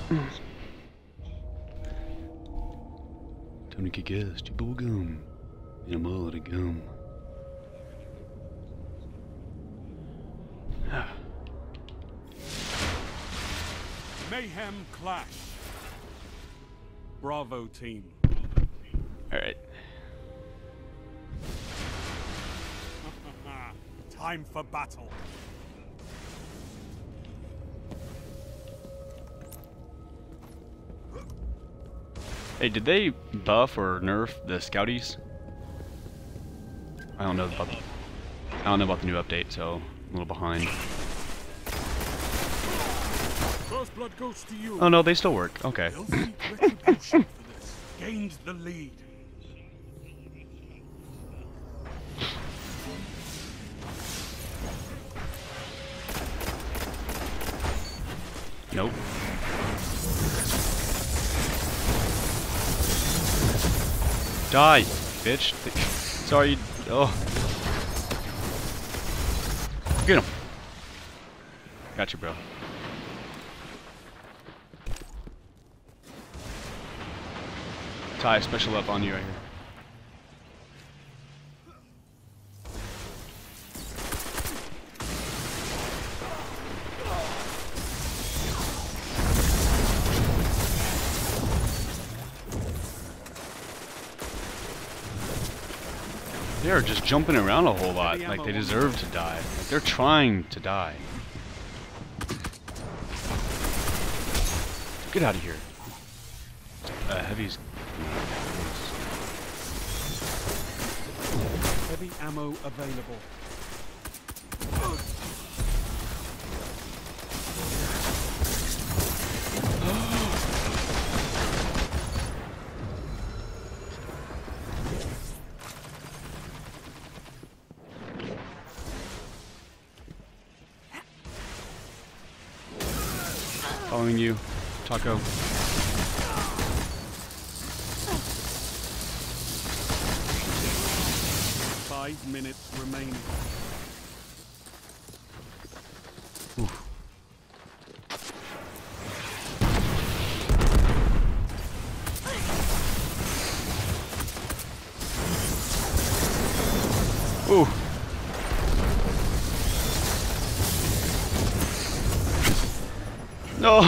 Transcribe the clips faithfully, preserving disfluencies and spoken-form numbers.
Time to kick ass, to bubblegum. In a mall to gum. Mayhem clash. Bravo team. Alright. Time for battle. Hey, did they buff or nerf the Scouties? I don't know about. I don't know about the new update, so I'm a little behind. First blood goes to you. Oh no, they still work. Okay. They'll seek retribution for this. Gained the lead. Nope. Die, bitch. Sorry. Oh. Get him. Got you, bro. Ty, special up on you right here. They are just jumping around a whole lot, like they deserve to die. Like they're trying to die. Get out of here. Uh, heavy's... Heavy ammo available. Following you, Taco. Five minutes remaining. Oof. Ooh. No.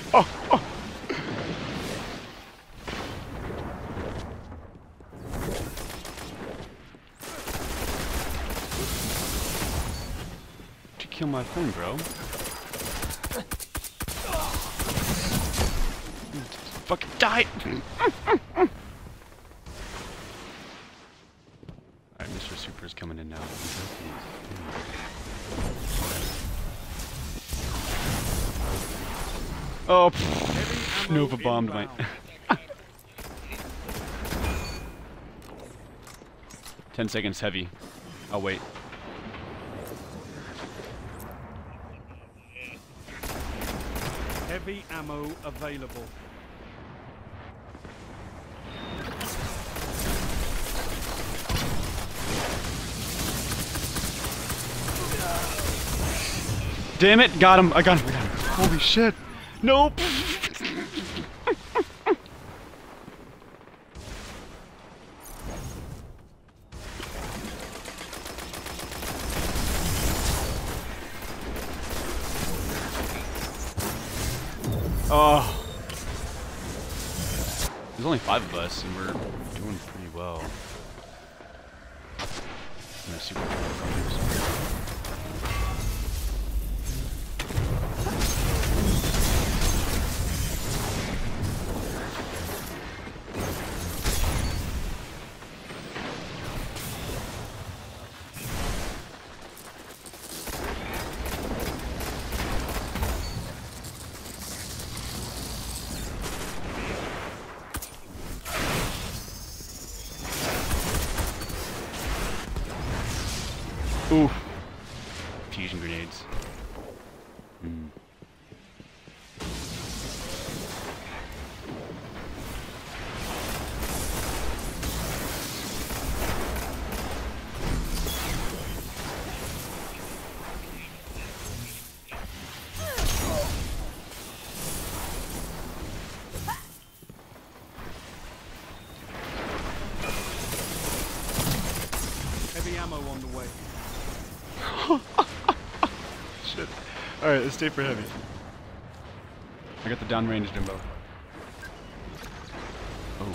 Did you kill my friend, bro? Fucking die! Alright, Mister Super's coming in now. Oh, pfft, Nova bombed my... Ten seconds heavy. I'll wait. Heavy ammo available. Damn it! Got him! I got him! I got him! Holy shit! Nope! Oh. There's only five of us, and we're doing pretty well. I'm gonna see what Ooh. Fusion grenades. Mm. Alright, let's stay for heavy. I got the downrange Jimbo. Oh.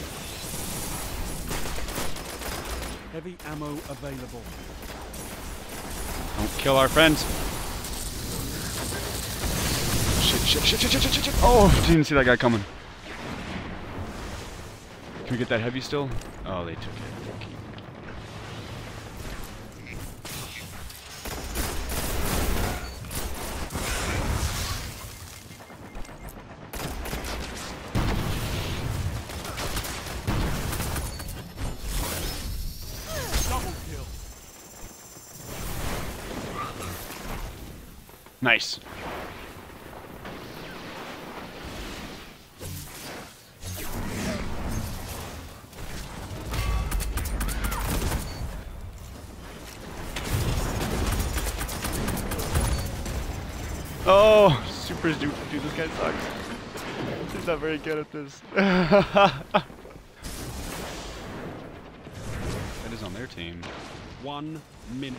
Heavy ammo available. Don't kill our friends. Shit, shit, shit, shit, shit, shit, shit. Oh, didn't see that guy coming. Can we get that heavy still? Oh, they took it. Nice. Oh, supers do. Dude, this guy sucks. He's not very good at this. That is on their team. One minute.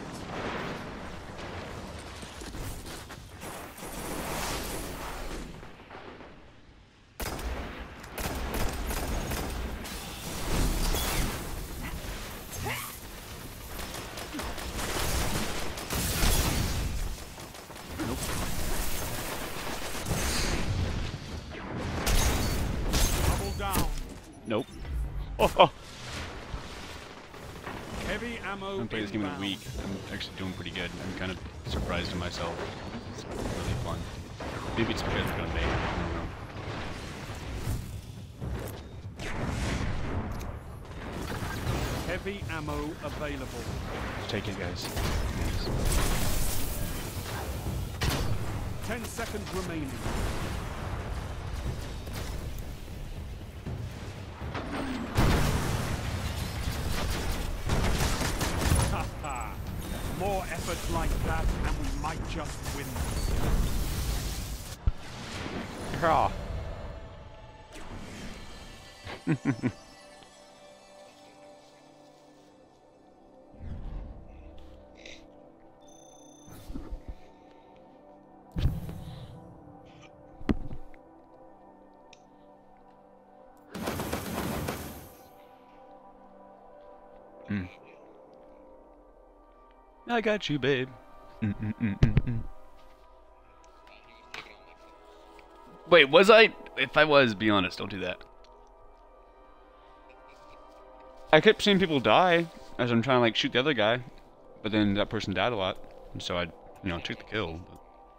Nope. Oh, oh. Heavy ammo. I'm playing this game in a week. I'm actually doing pretty good. I'm kind of surprised in myself. It's really fun. Maybe it's because we're gonna make it. I don't know. Heavy ammo available. Just take it, guys. Ten seconds remaining. More efforts like that, and we might just win. Hurrah. mm. I got you, babe. Mm -mm -mm -mm -mm. Wait, was I? If I was, be honest, don't do that. I kept seeing people die as I'm trying to like shoot the other guy, but then that person died a lot, and so I, you know, took the kill. But...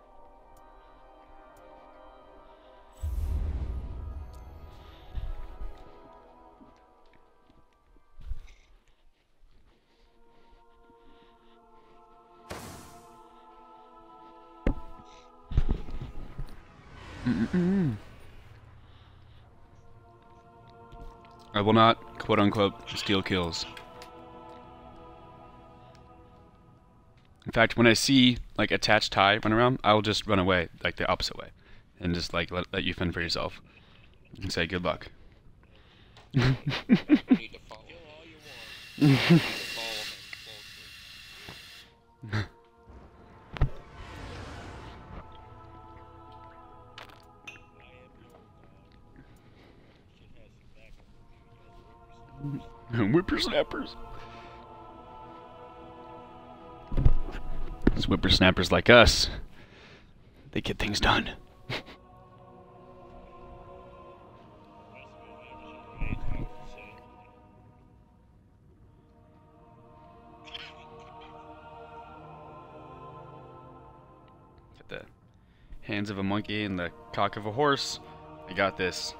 Mm-mm-mm. I will not, quote unquote, steal kills. In fact, when I see like attached tie run around, I'll just run away, like the opposite way, and just like let, let you fend for yourself, and say good luck. You need to follow all you want. You need to follow him closely. Whippersnappers. It's whippersnappers like us. They get things done. Got the hands of a monkey and the cock of a horse. I got this.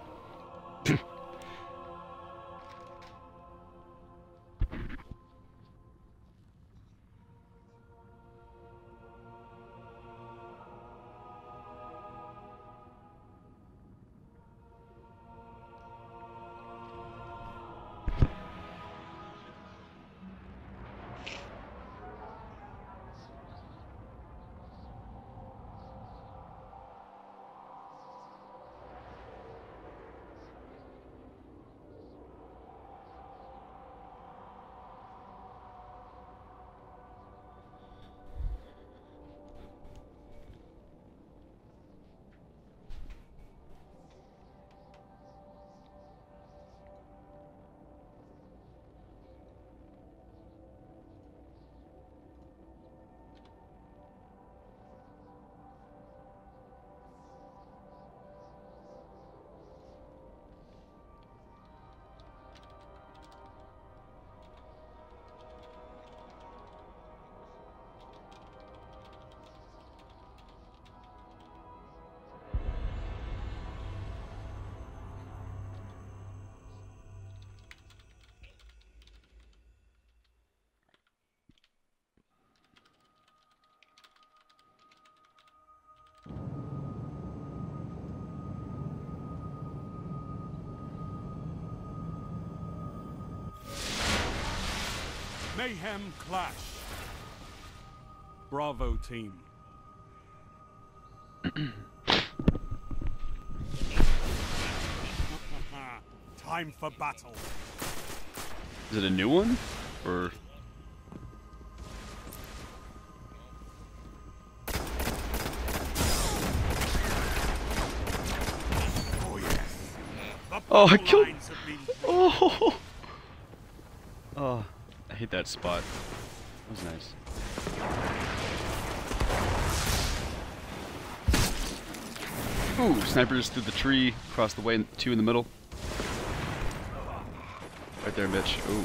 Mayhem clash. Bravo team. Time for battle. Is it a new one? Or... Oh yes. The Oh, I battle killed... lines have been Oh! Oh, I hate that spot. That was nice. Ooh, snipers through the tree, across the way, two in the middle. Right there, bitch. Ooh.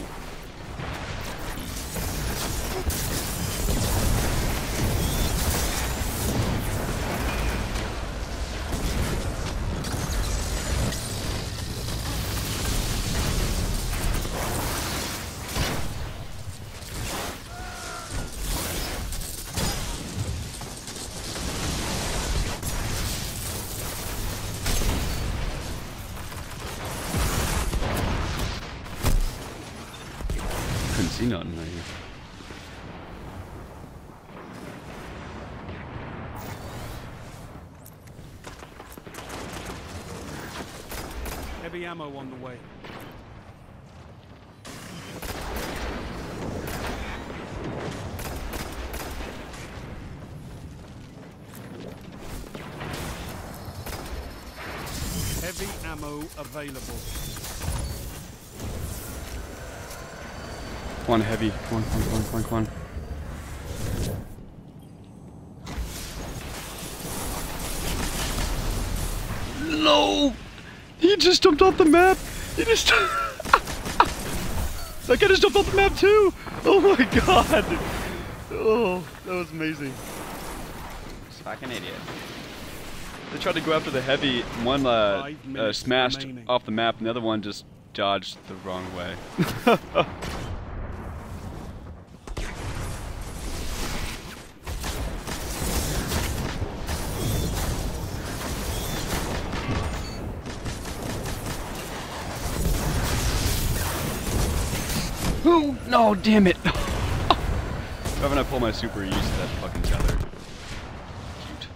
Couldn't see nothing right here. heavy ammo on the way. Heavy ammo available. Come on, heavy. Come on, come on, come on, come on, come on. No! He just jumped off the map! He just... That guy just jumped off the map too! Oh my god! Oh, that was amazing. It's fucking idiot. They tried to go after the heavy. One uh, Five uh, minutes smashed remaining. off the map, and the other one just dodged the wrong way. Oh, no, damn it! Why haven't I pulled my super use of that fucking tether? Cute.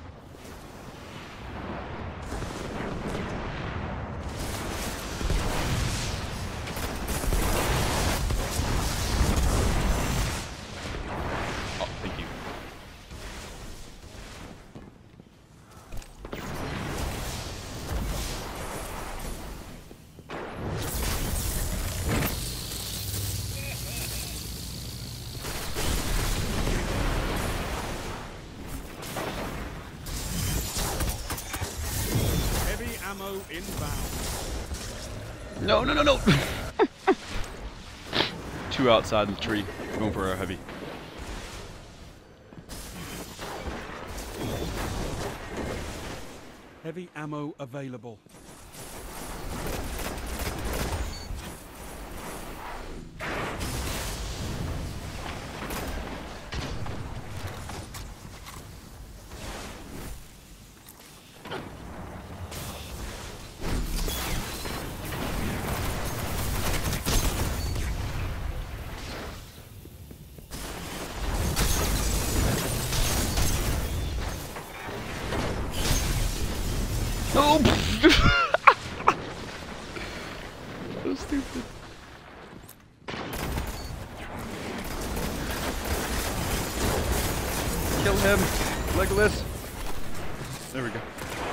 Oh, thank you. Heavy ammo inbound. No, no, no, no! Two outside the tree, going for a heavy. Heavy ammo available. No! So stupid. Kill him, Legolas. There we go.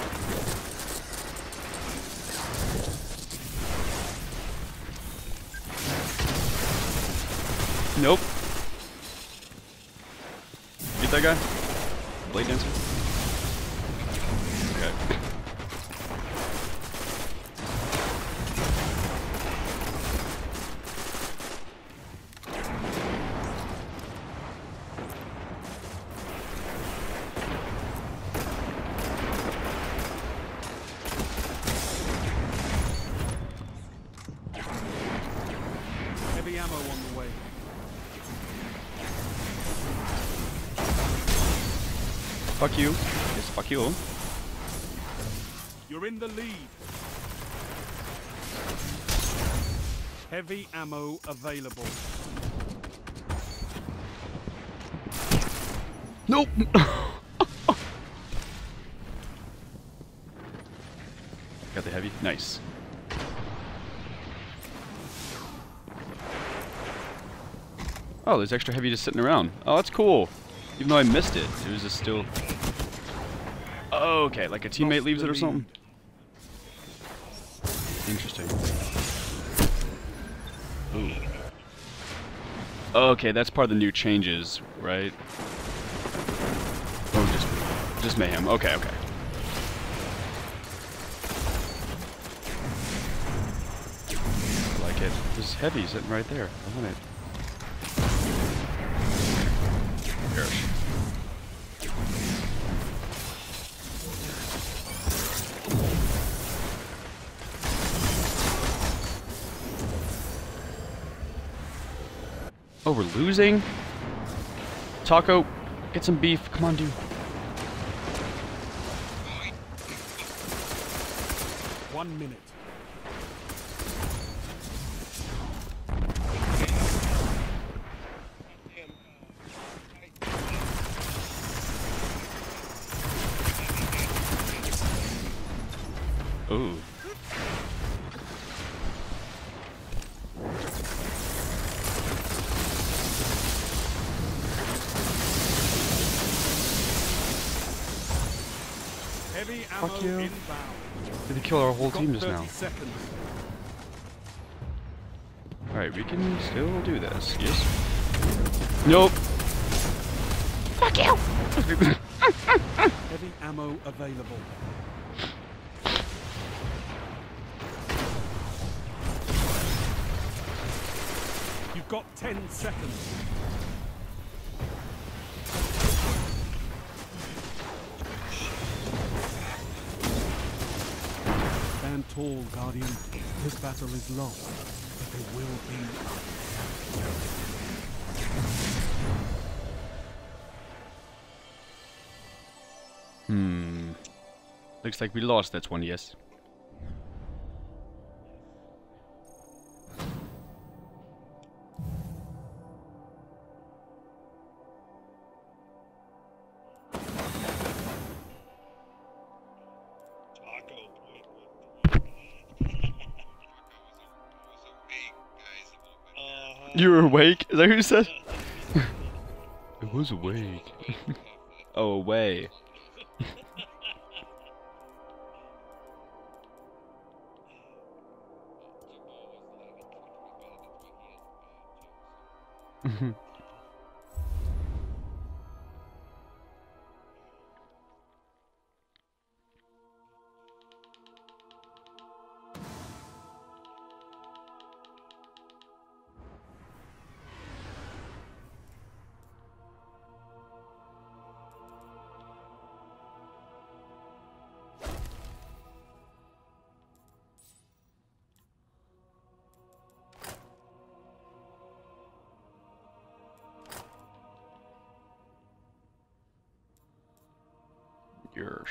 Nope. Get that guy? Blade dancer? Okay. Heavy ammo on the way. Fuck you. Yes, fuck you. You're in the lead. Heavy ammo available. Nope. Got the heavy. Nice. Oh, there's extra heavy just sitting around. Oh, that's cool. Even though I missed it, it was just still. Oh, okay, like a teammate leaves it or something. Interesting. Ooh. Okay, that's part of the new changes, right? Oh, just, just mayhem. Okay, okay. I like it. This heavy sitting right there. I want it. Gosh. Oh, we're losing? Taco, get some beef. Come on, dude. One minute. Ooh. Heavy ammo Fuck you. inbound. Did they kill our whole You've got team just thirty now? seconds. Alright, we can still do this. Yes. Nope. Fuck you! Heavy ammo available. You've got ten seconds. Stand tall, Guardian. This battle is lost, but it will be. Hmm. Looks like we lost that one, yes. You were awake? Is that what you said? I was awake. Oh, away. Yours.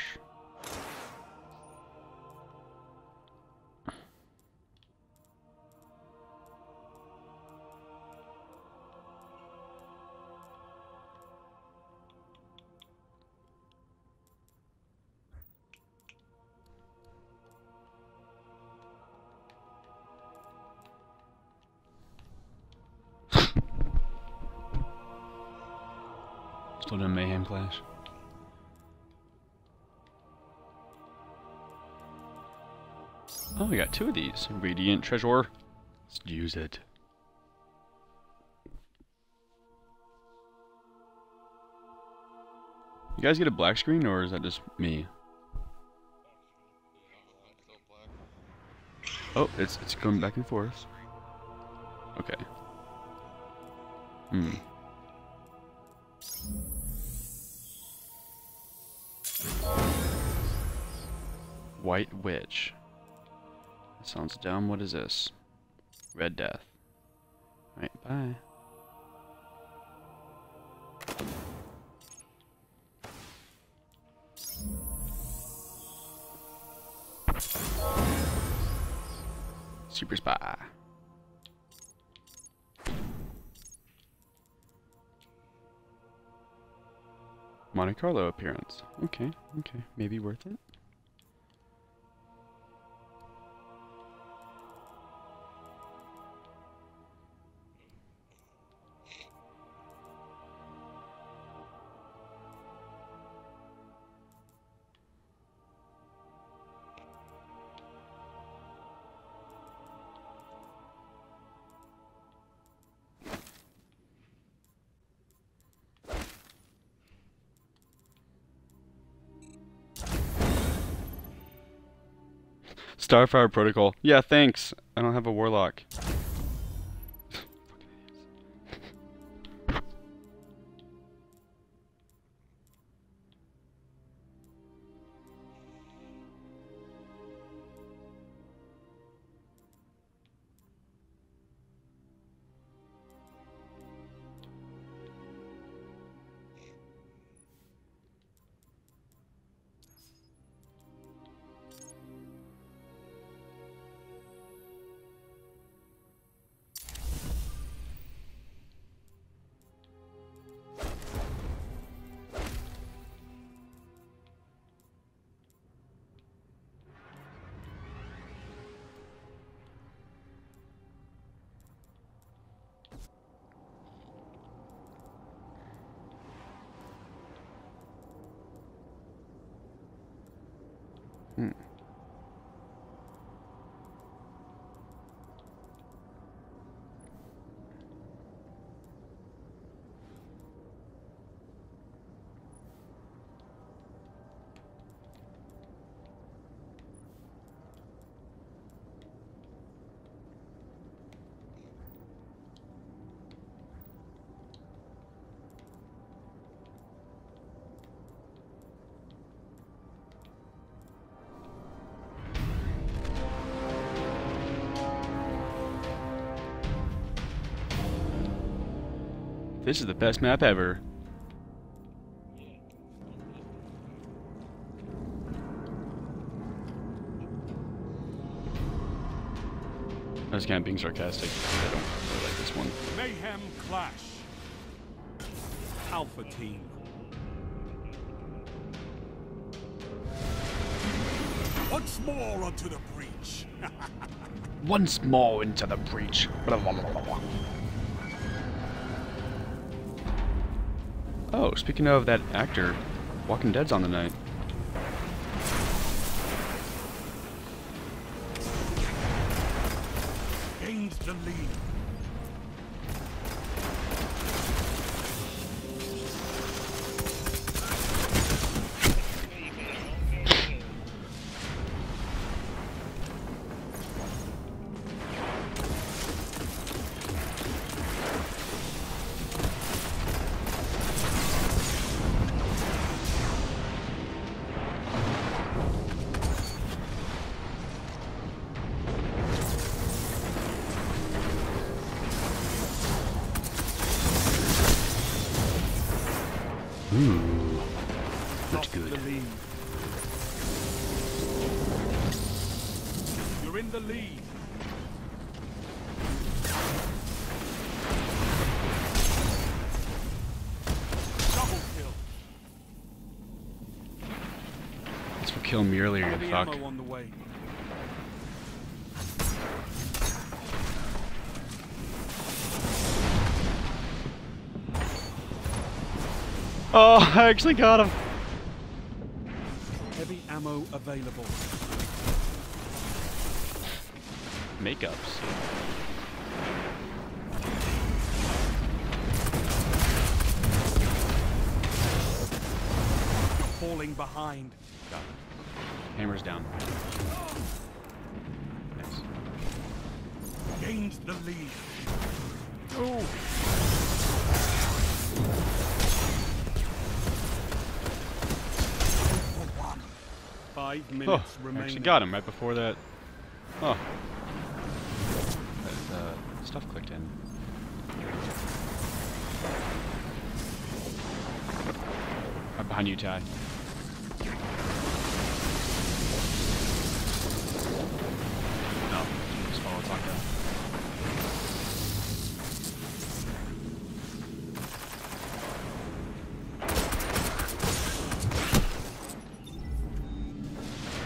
Still doing Mayhem Clash. Oh, we got two of these. Radiant Treasure. Let's use it. You guys get a black screen, or is that just me? Oh, it's it's going back and forth. Okay. Hmm. White Witch. That sounds dumb. What is this? Red Death. Alright, bye. Super Spy. Monte Carlo appearance. Okay, okay. Maybe worth it? Starfire Protocol. Yeah, thanks. I don't have a warlock. Hmm. This is the best map ever. I was kind of being sarcastic. I don't really like this one. Mayhem Clash. Alpha Team. Once more onto the breach. Once more into the breach. Blah, blah, blah, blah, blah. Oh, speaking of that actor, Walking Dead's on the night. Gained the lead. Ooh, that's good. The lead. You're in the lead. Double kill. This will kill me earlier, you Heavy fuck. ammo on the way. Oh, I actually got him. Heavy ammo available. Makeups. You're falling behind. Got him. Hammer's down. Nice. Gained the lead. Oh. Five minutes Oh, I remaining. actually got him right before that. Oh. That, uh, stuff clicked in. Right behind you, Ty. No, just follow Taco.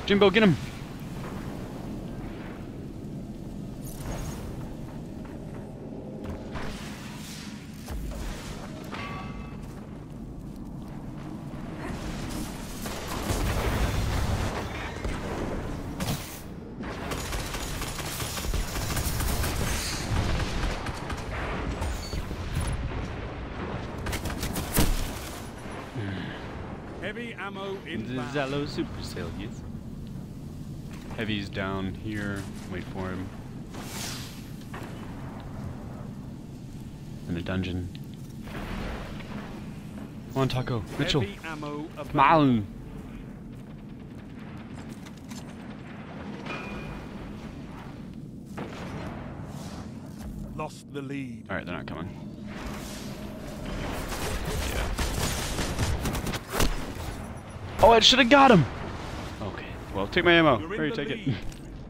Jimbo, get him! Heavy ammo inbound. Zalo super sale, yes. Heavy's down here. Wait for him. In the dungeon. Come on, Taco. Mitchell. Heavy ammo Come on. Lost the lead. Alright, they're not coming. Oh, I should have got him! Okay, well, take my ammo. You're in Hurry, the take lead. it.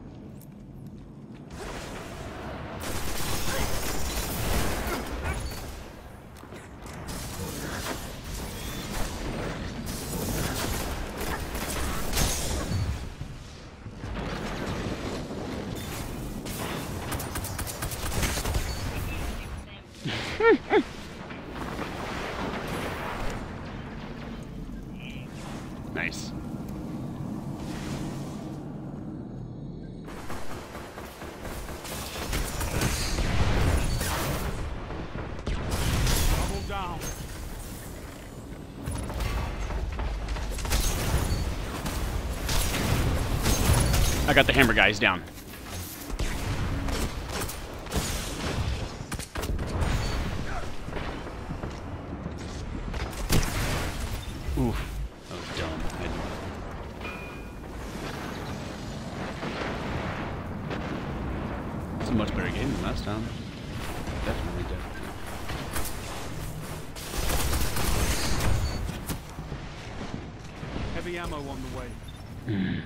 Nice. Double down. I got the hammer guys down. Oof. That was dumb. It's a much better game than last time. Definitely, definitely. Heavy ammo on the way. Mm.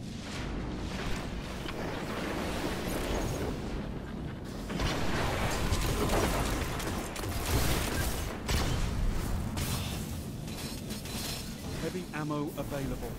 Heavy ammo available.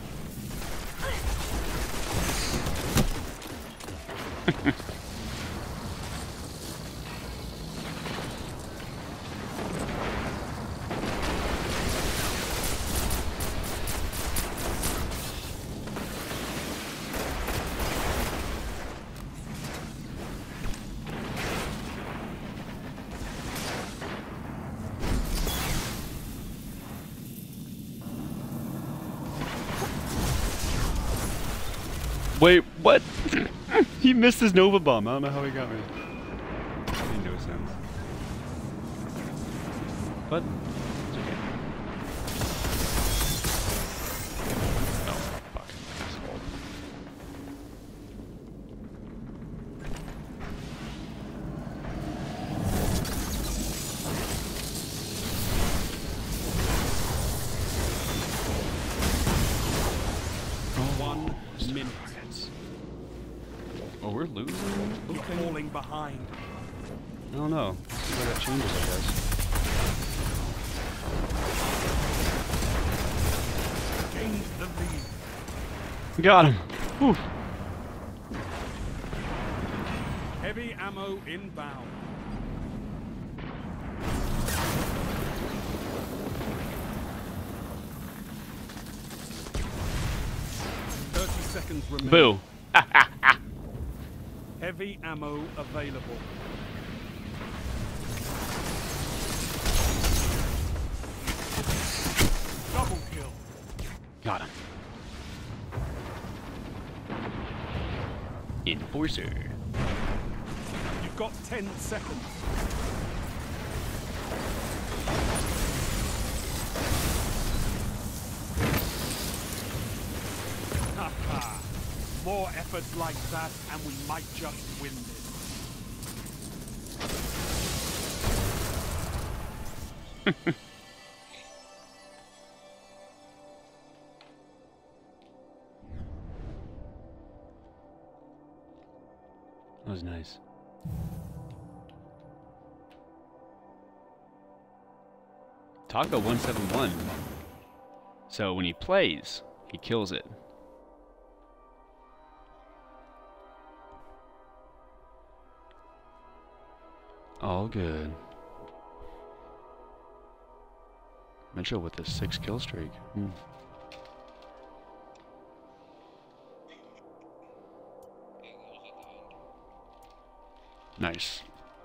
Wait, what? He missed his Nova Bomb. I don't know how he got me. Made no sense. But it's okay. Oh, fuck. Asshole. One minute. Oh, we're losing? You're Okay. falling behind. I don't know. Let's see where that changes, I guess. Gained the lead. Got him. Whew. Heavy ammo inbound. Thirty seconds remaining. Boo. Heavy ammo available. Double kill. Got him. Enforcer. You've got ten seconds. Haha. More efforts like that, and we might just win this. That was nice. Taco one seven one. So when he plays, he kills it. All good. Mitchell with a six kill streak. Hmm. Nice.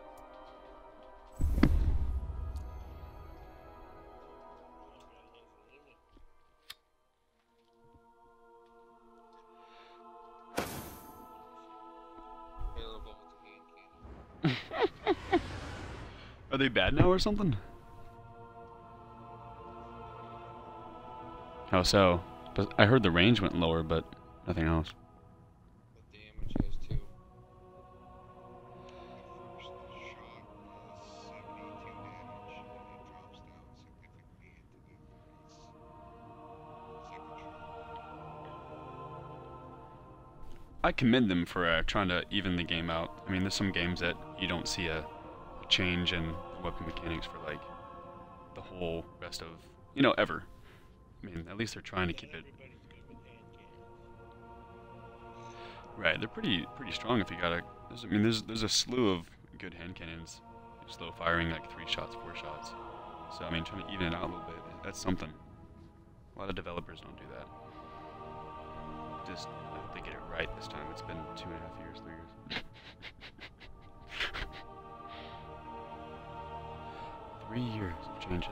Are they bad now or something? How so? But I heard the range went lower, but nothing else. The damage has too. First shot was seventy-two damage, and it drops down significantly into the forties. Second shot. I commend them for uh, trying to even the game out. I mean, there's some games that you don't see a, a change in weapon mechanics for like the whole rest of, you know, ever. I mean, at least they're trying to keep it. Right, they're pretty pretty strong if you got a. I mean, there's there's a slew of good hand cannons, slow firing like three shots, four shots. So I mean, trying to even it out a little bit, that's something. A lot of developers don't do that. Just I hope they get it right this time. It's been two and a half years, three years. Three years of changes.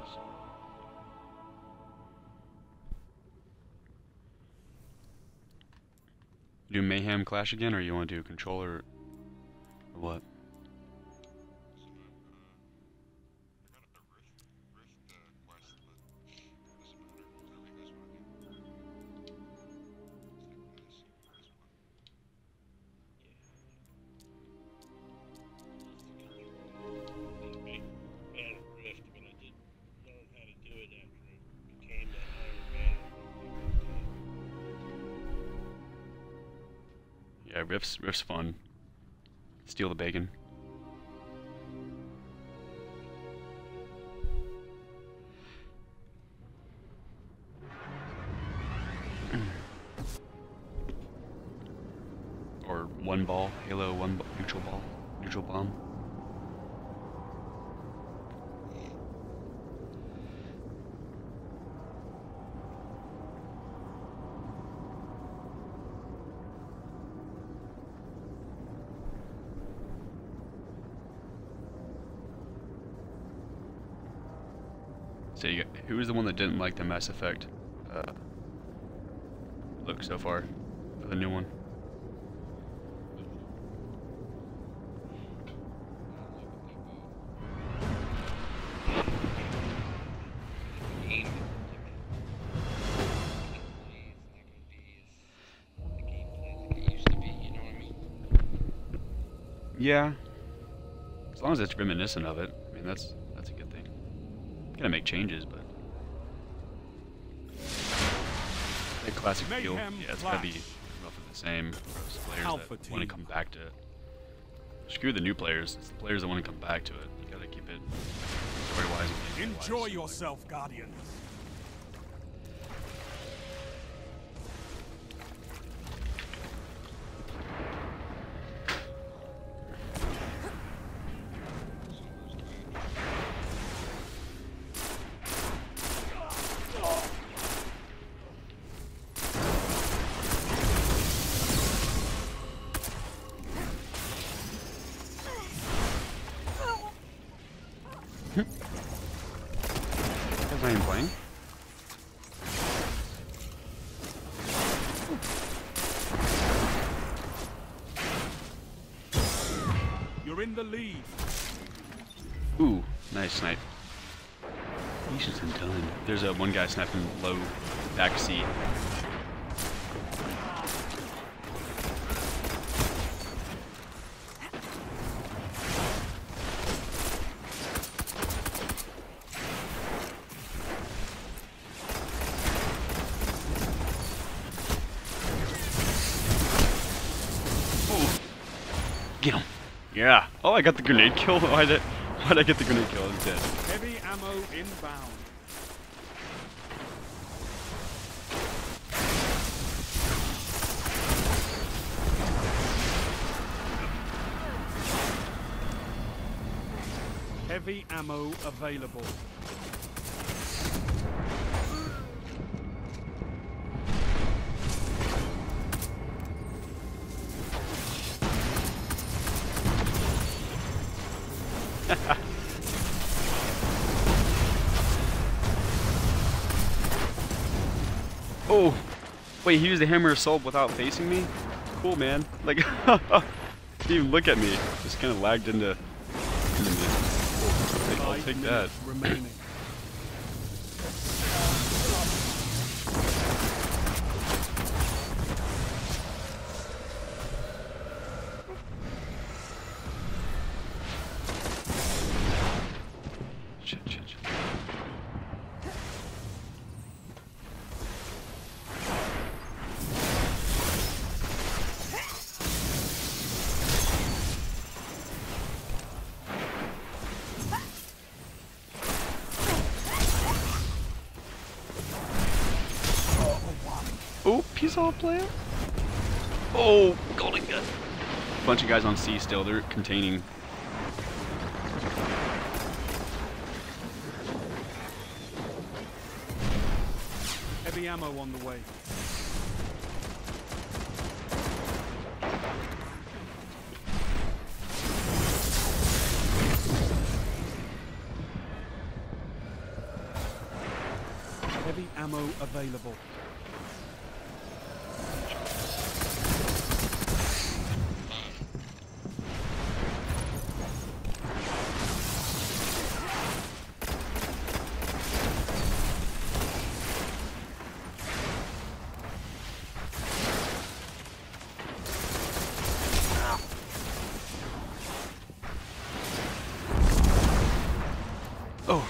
Do Mayhem Clash again, or you want to do Controller, or what? Yeah, Rift's, Rift's fun. Steal the bacon. Or one ball, Halo, one b neutral ball, neutral bomb. So you got, who was the one that didn't like the Mass Effect uh, look so far for the new one? Yeah, as long as it's reminiscent of it. I mean, that's that's a good thing. Gonna make changes, but that classic feel, yeah, it's gotta be roughly the same for those players Alpha that want to come back to it. Screw the new players; it's the players that want to come back to it. You gotta keep it story-wise and gameplay-wise. Enjoy yourself, Guardians. Because I am playing. You're in the lead. Ooh, nice snipe. He's just in time. There's a one guy sniping low back seat. Get him. Yeah. Oh, I got the grenade kill. Why did why did I get the grenade kill? I was dead. Heavy ammo inbound. Heavy ammo available. Oh, wait, he used the hammer assault without facing me? Cool, man. Like, he didn't even look at me. Just kind of lagged into, into me. I'll take, I'll take that. Remaining. Shit, shit, shit. Oh, peace off, player. Oh, golden gun. Bunch of guys on C still. They're containing. Heavy ammo on the way. Heavy ammo available. Oh.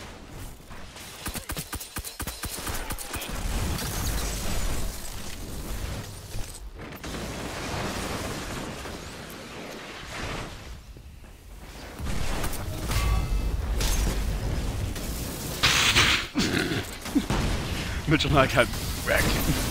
Mitchell and I got wrecked.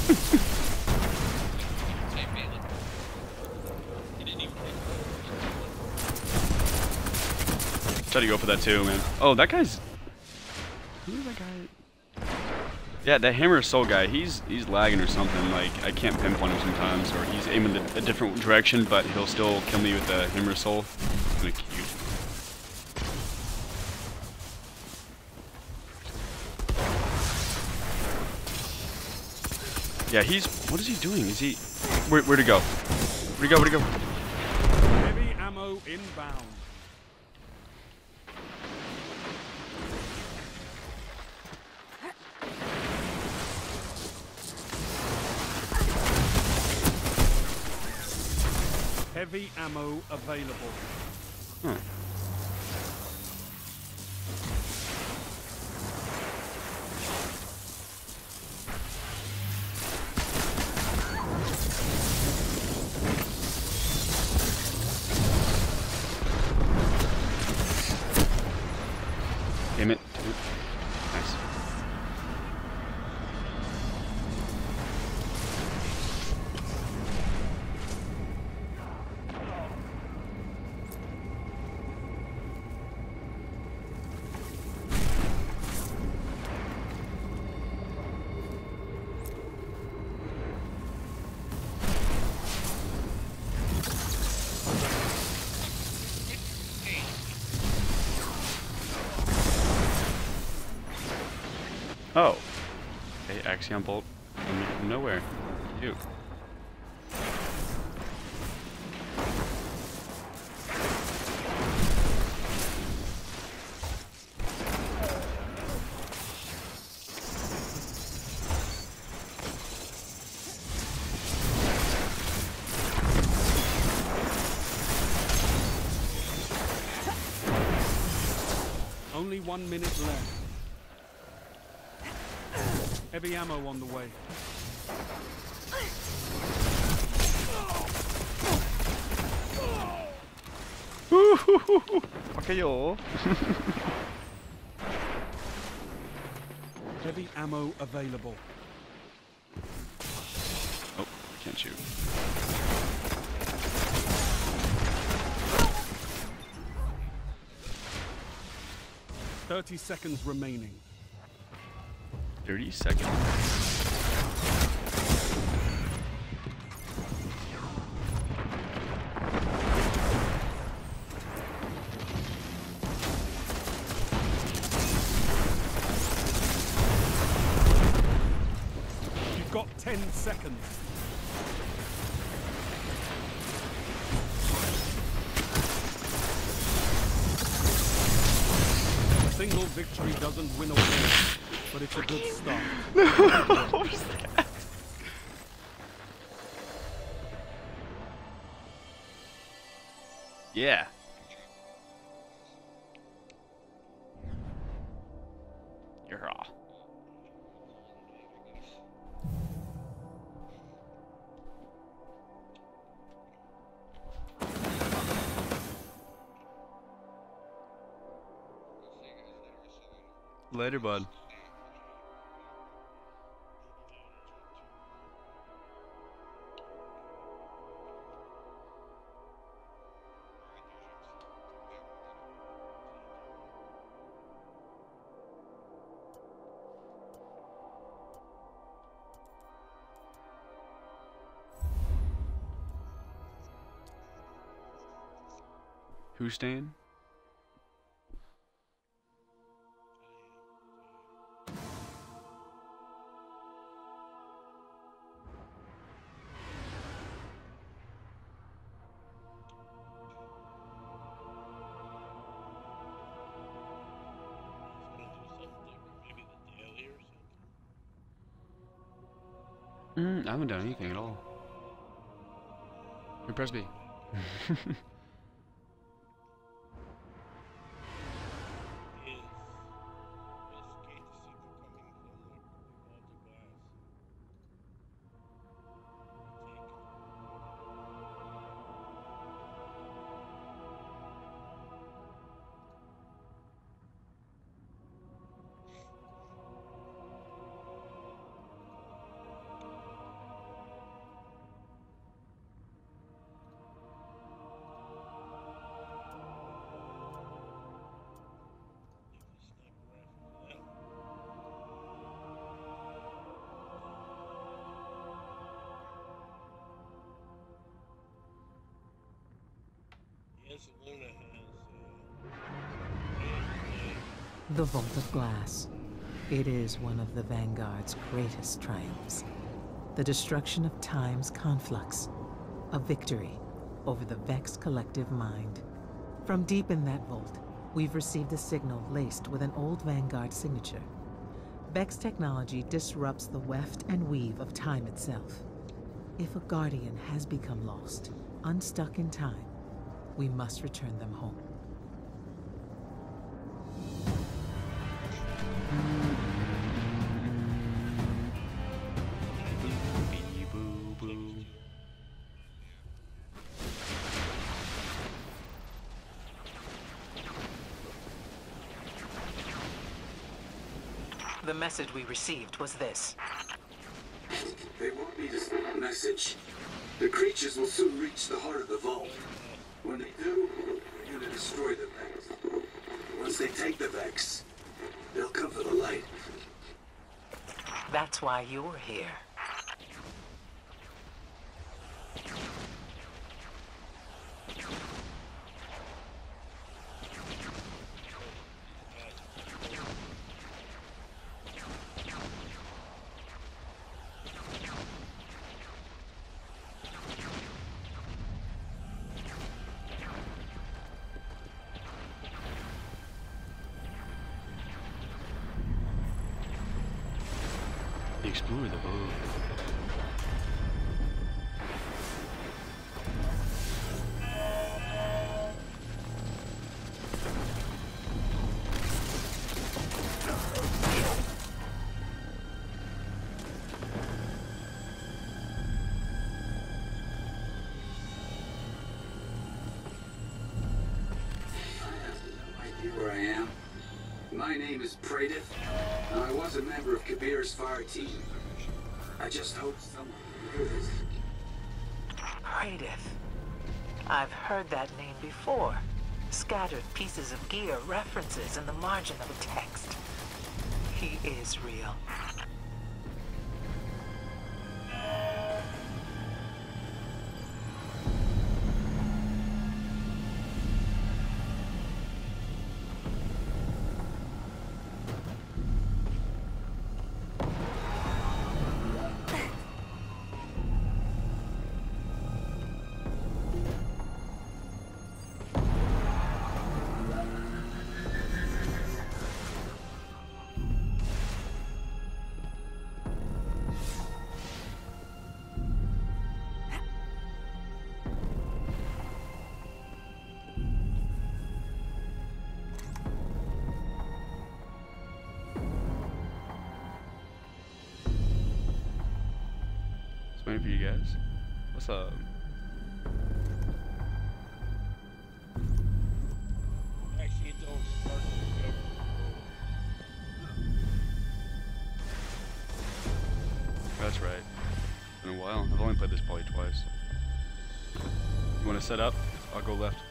Try to go for that too, man. Oh, that guy's. Who's that guy? Yeah, that hammer assault guy. He's he's lagging or something. Like I can't pinpoint him sometimes, or he's aiming a different direction, but he'll still kill me with the hammer assault. Kind of cute. Yeah, he's. What is he doing? Is he? Where where'd he go? Where'd he go? Where'd he go? Heavy ammo inbound. Heavy ammo available. Huh. Damn it. Nice. Oh. Okay, Axion Bolt coming from nowhere. You. Only one minute left. Heavy ammo on the way. Okay, yo. Heavy ammo available. Oh, I can't shoot. thirty seconds remaining. thirty seconds. You've got ten seconds. A single victory doesn't win a war, but it's a good start. What was that? Yeah. You're raw. Later, bud. Who's staying? Mm, I haven't done anything at all. Here, press B. The Vault of Glass. It is one of the Vanguard's greatest triumphs. The destruction of time's conflux. A victory over the Vex collective mind. From deep in that vault, we've received a signal laced with an old Vanguard signature. Vex technology disrupts the weft and weave of time itself. If a Guardian has become lost, unstuck in time, we must return them home. The message we received was this. They won't need a message. The creatures will soon reach the heart of the vault. When they do, we're gonna destroy the Vex. Once they take the Vex, they'll come for the light. That's why you're here. Explore the boat. Where I am. My name is Praedith. I was a member of Kabir's fire team. I just hope someone will hear this. Praedith. I've heard that name before. Scattered pieces of gear references in the margin of a text. He is real. Waiting for you guys. What's up? Actually, it don't start to go. That's right. It's been a while. I've only played this probably twice. You want to set up? I'll go left.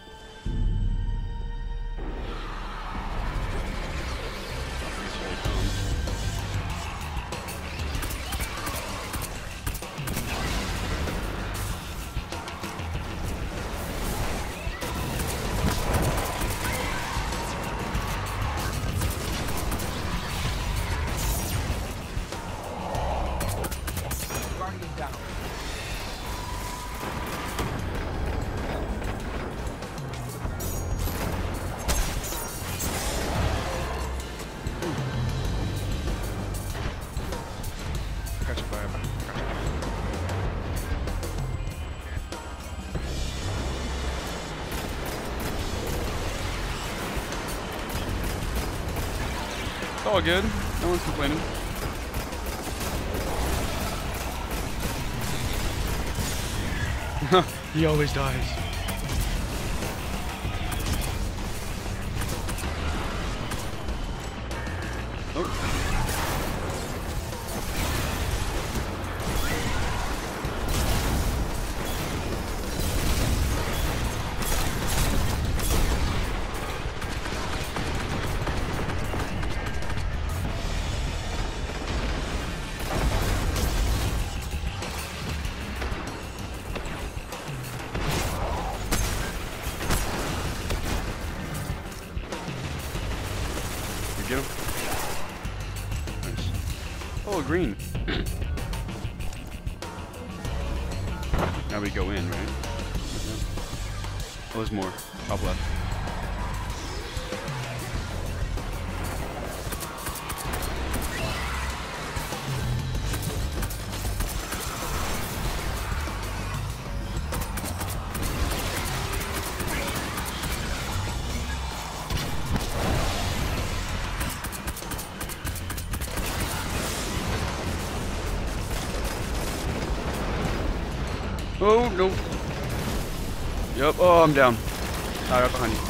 It's all good. No one's complaining. He always dies. Oh. Get him. Nice. Oh, green. Now we go in, right? Oh, there's more. Top left. Oh, no. Yep. Oh, I'm down. Ah, right behind you.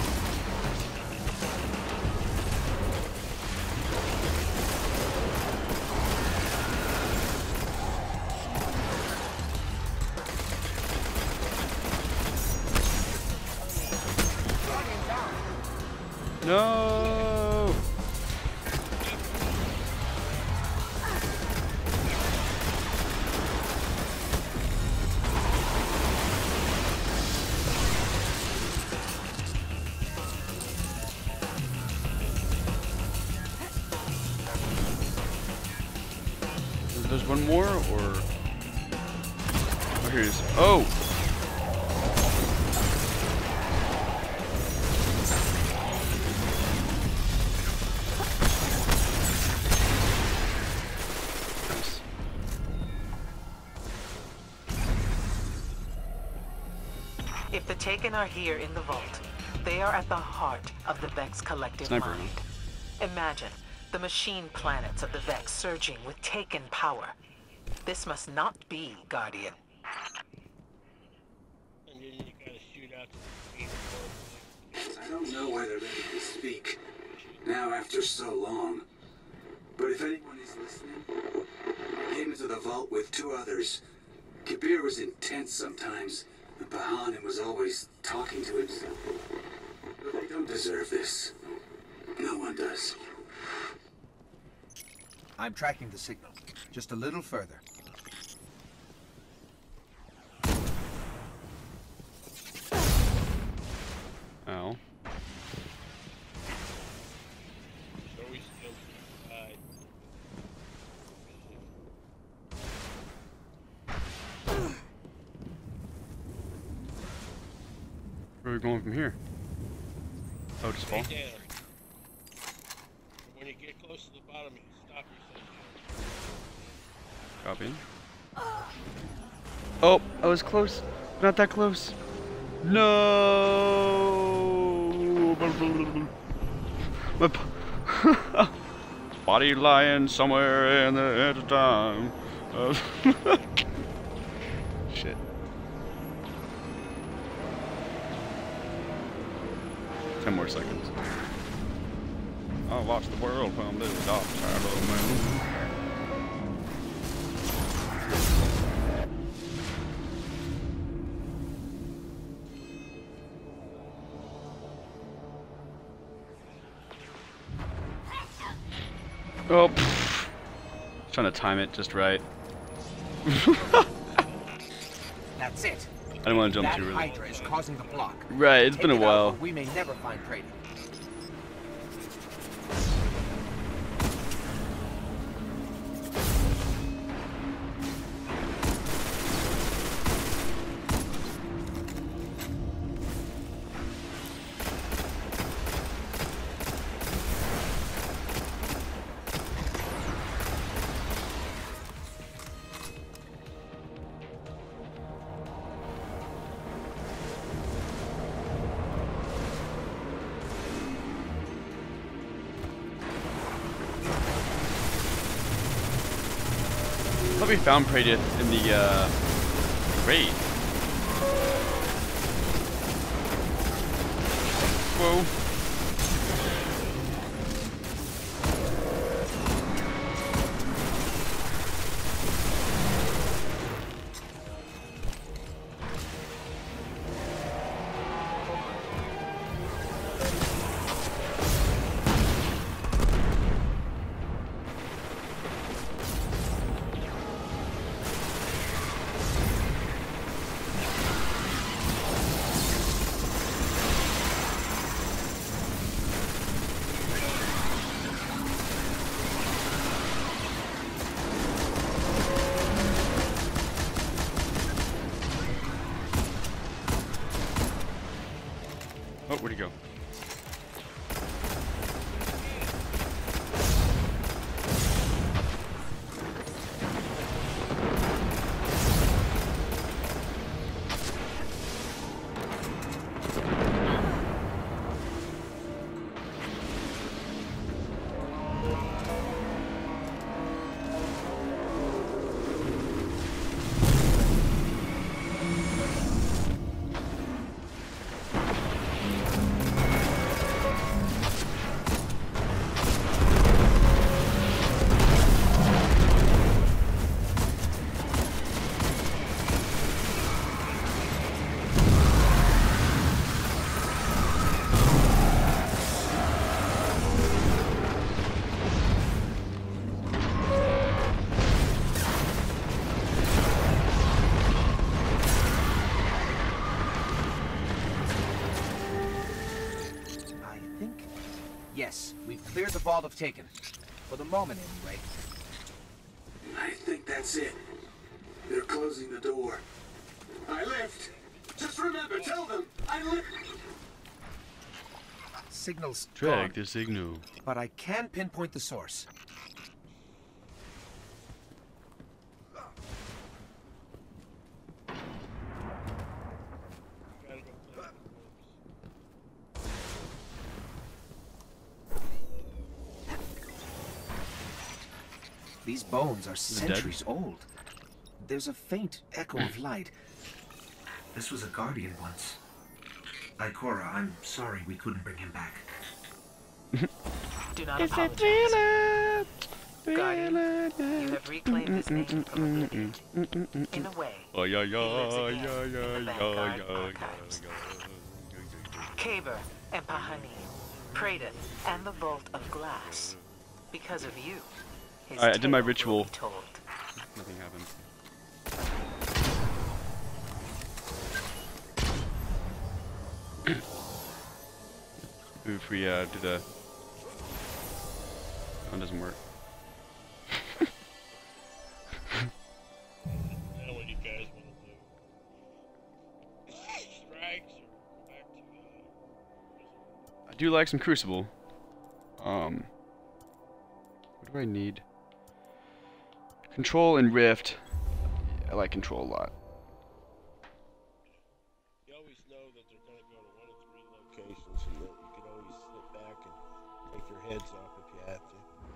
No. There's one more, or oh, here it is. Oh. Nice. If the Taken are here in the vault, they are at the heart of the Vex collective Sniper, mind. Imagine the machine planets of the Vex surging with Taken power. This must not be, Guardian. And then you gotta shoot out to the I don't know why they're ready to speak now after so long. But if anyone is listening, I came into the vault with two others. Kabir was intense sometimes, and Bahanin was always talking to himself. But they don't deserve this. No one does. I'm tracking the signal. Just a little further. Ow. So we still inside. Where are we going from here? Oh, just fall? Stay down. And when you get close to the bottom, you stop yourself. Copy. Oh, I was close. Not that close. No. My b- body lying somewhere in the edge of time. Uh, Shit. Ten more seconds. I'll watch the world from this dark side of the moon. Oh, pfft. Trying to time it just right. That's it. I didn't want to jump That too early. Hydra is causing the block. Right, it's Take been a it out while. or we may never find trading. I thought we found Praedyth in the uh, raid. Whoa. Oh, where'd he go? Yes, we've cleared the vault of Taken. For the moment, anyway. I think that's it. They're closing the door. I lift. Just remember, tell them I lift. Signal's Drag gone, the signal. but I can pinpoint the source. Gotta go play with These bones are it dead? centuries old. There's a faint echo of light. This was a guardian once. Ikora, I'm sorry we couldn't bring him back. Do not apologize. Guardian, you have reclaimed this name from oblivion. In a way, Oh yeah he lives yeah again yeah in yeah the yeah Vanguard yeah archives. yeah. Kaber, Empahani, Prada, and the Vault of Glass. Because of you, his Alright, I did my tale will ritual. be told. Nothing happened. If we uh, do the... That one doesn't work. Now what do you guys want to do? Strikes or go back to uh, I do like some Crucible. Um, what do I need? Control and Rift. I like Control a lot. You always know that they're going to go to one of three locations, and that you can always sit back and take their heads off if you have to.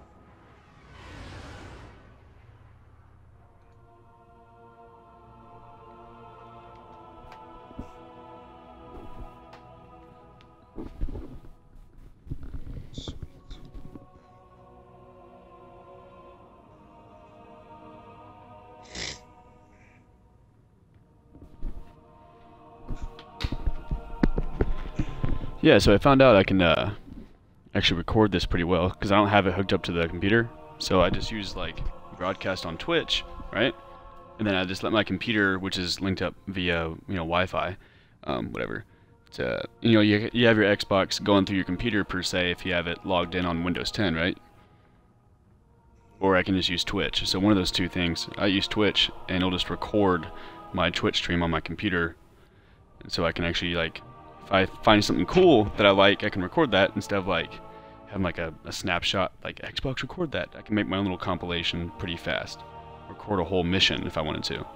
Yeah, so I found out I can uh, actually record this pretty well because I don't have it hooked up to the computer. So I just use like broadcast on Twitch, right? And then I just let my computer, which is linked up via you know Wi-Fi, um, whatever. To, you know, you you have your Xbox going through your computer per se if you have it logged in on Windows ten, right? Or I can just use Twitch. So one of those two things. I use Twitch, and it'll just record my Twitch stream on my computer, and so I can actually like. If I find something cool that I like, I can record that instead of like having like a, a snapshot, like Xbox record that. I can make my own little compilation pretty fast. Record a whole mission if I wanted to.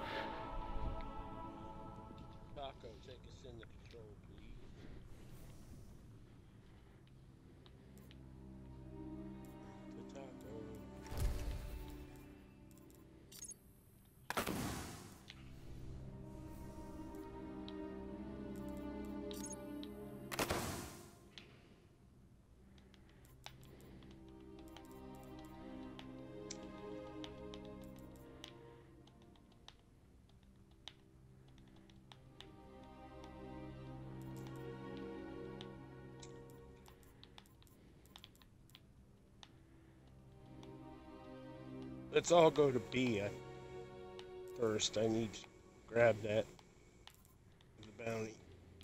Taco, take us into control, please. The taco. Let's all go to B I, first. I need to grab that. The bounty.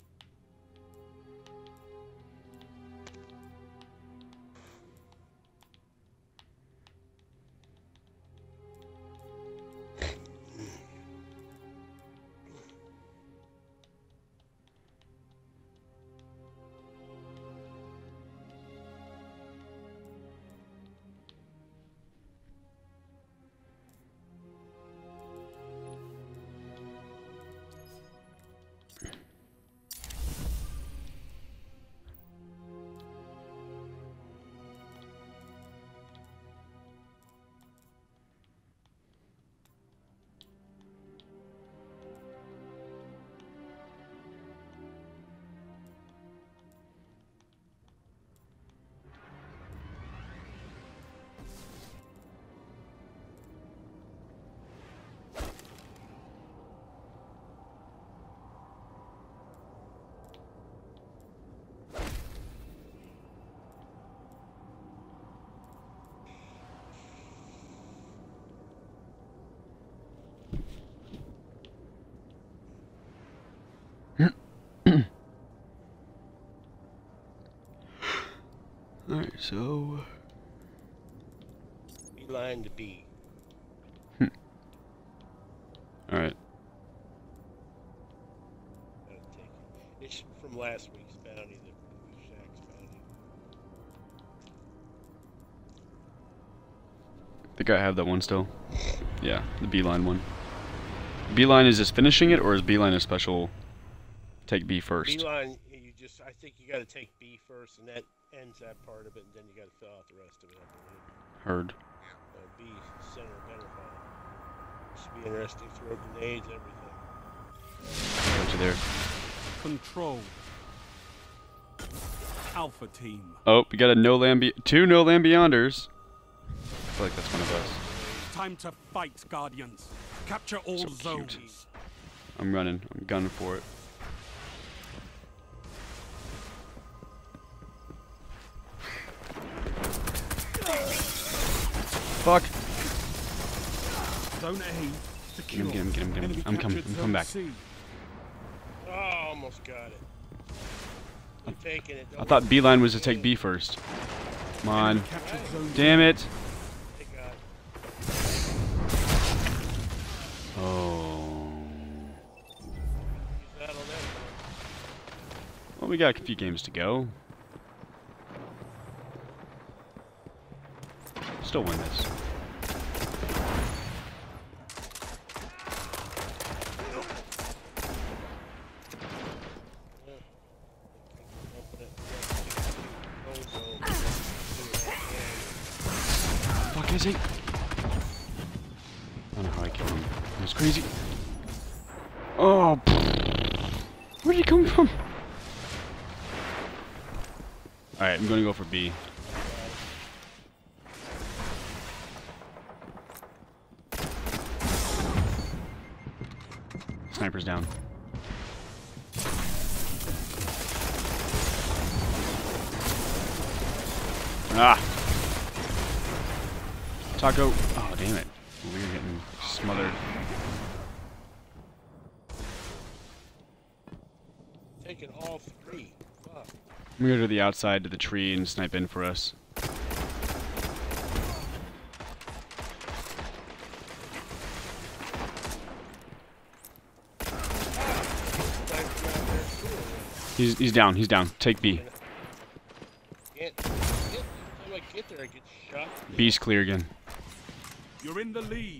Alright, so... Beeline to B. Hmm. Alright. Gotta take it. It's from last week's bounty, the Shack's bounty. I think I have that one still. Yeah, the Beeline one. Beeline is just finishing it, or is Beeline a special take B first? Beeline, you just, I think you gotta take B first, and that ends that part of it, and then you gotta fill out the rest of it, I believe. Heard. Uh, B, center benefit. Should be interesting. Throw grenades, everything. Got you there. Control. Alpha team. Oh, we got a no land be two no land beyonders. I feel like that's one of us. Time to fight, Guardians. Capture all So zones. cute. I'm running. I'm gunning for it. Fuck. Zone A Get secure. him, get him, get him, get him. Enemy I'm coming, captured I'm Zone coming back. C. Oh, almost got it. I'm taking it. I thought B line was to take B first. Come on. Enemy captured Zone Damn B. it. They got it. Oh. Use that on that one. Well, we got a few games to go. Still win this. Fuck is he? I don't know how I killed him. It was crazy. Oh, where did he come from? Alright, I'm gonna go for B. Sniper's down. Ah! Taco. Oh, damn it. We were getting smothered. Taking all three. Fuck. I'm gonna go to the outside to the tree and snipe in for us. He's he's down. He's down. Take B. Can't, can't, time I get there, I get shot. B's clear again. You're in the lead.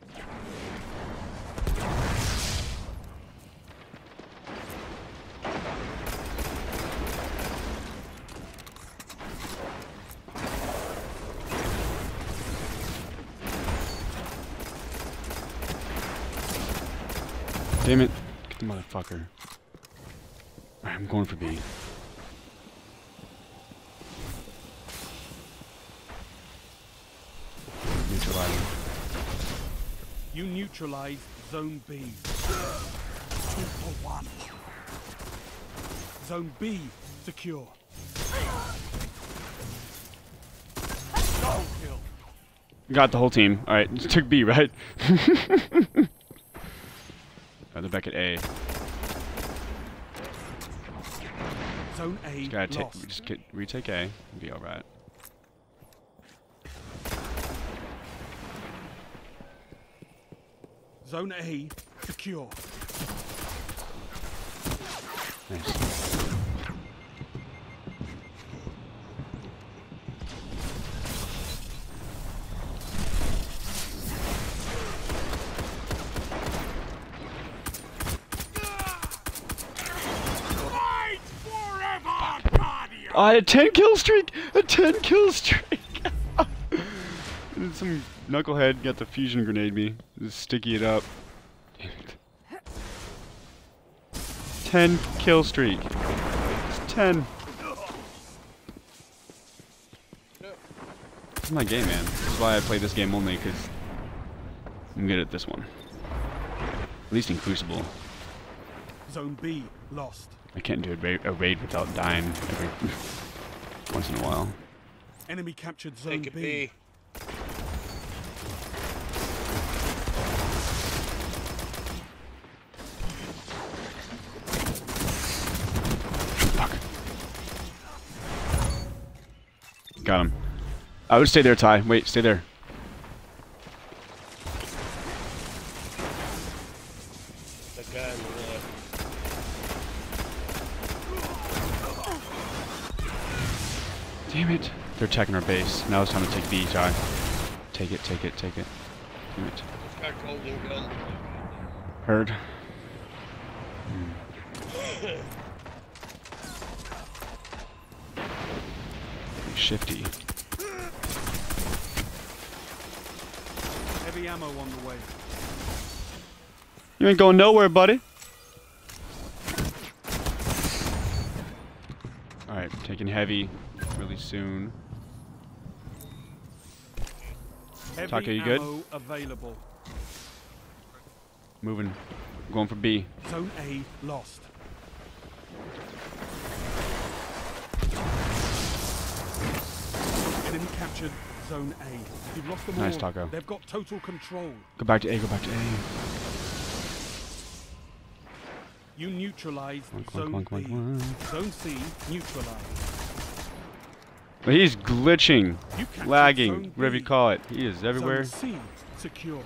Damn it. Get the motherfucker. Alright, I'm going for B. Neutralizing. You neutralize Zone B. Two for one. Zone B secure. Double kill. Got the whole team. Alright, just took B, right? Oh, they're back at A. Zone A Just gotta take, lost. just get, retake A and be alright. Zone A secure. Nice. Fight forever, Guardian! I had a ten kill streak! A ten kill streak! And some knucklehead got the fusion grenade me. Just sticky it up. Damn it. ten kill streak. It's ten. This is my game, man. This is why I play this game only, because I'm good at this one. At least in Crucible. Zone B lost. I can't do a raid, a raid without dying every once in a while. Enemy captured Zone Take it B. B. Fuck. Got him. I would stay there, Ty. Wait, stay there. The guy in the left. Damn it. They're attacking our base. Now it's time to take B, Ty. Take it, take it, take it. Damn it. This guy golden gun. Heard. Shifty. Heavy ammo on the way. You ain't going nowhere, buddy. Alright, taking heavy really soon. Heavy Taka, you good? ammo available. Moving. Going for B. Zone A lost. Enemy captured Zone A. You've lost them Nice, all. Taco. They've got total control. Go back to A, go back to A. You neutralized Clunk, Zone clunk, clunk, B. clunk, clunk. Zone C neutralized. But he's glitching, You captured lagging, Zone whatever you B. call it. He is everywhere. Zone C secure.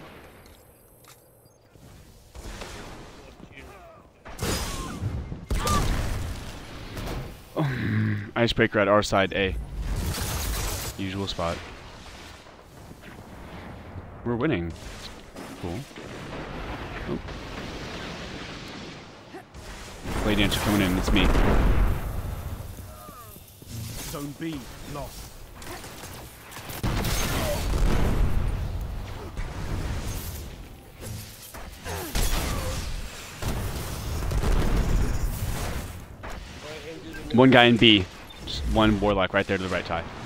Icebreaker at our side, A. Usual spot. We're winning. Cool. Oh. Lady Ants are coming in, it's me. Zone B lost. One guy in B. Just one warlock right there to the right tie.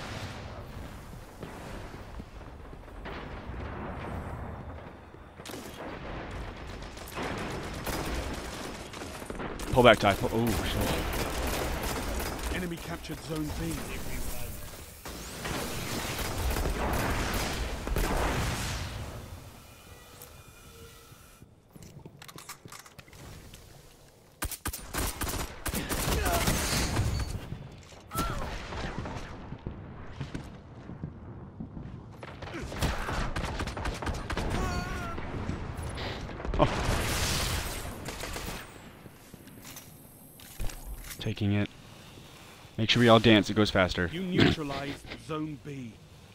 Pull back tie. Pull, oh, shit. Enemy captured Zone B. Taking it. Make sure we all dance, it goes faster. You neutralized Zone B.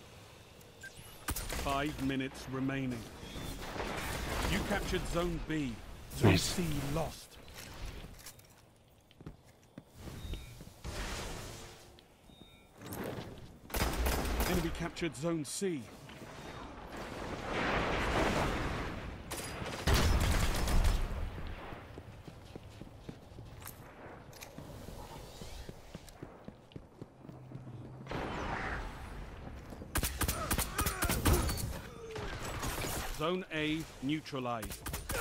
Five minutes remaining. You captured Zone B. Zone Nice. C lost. Enemy captured Zone C. Zone A neutralized.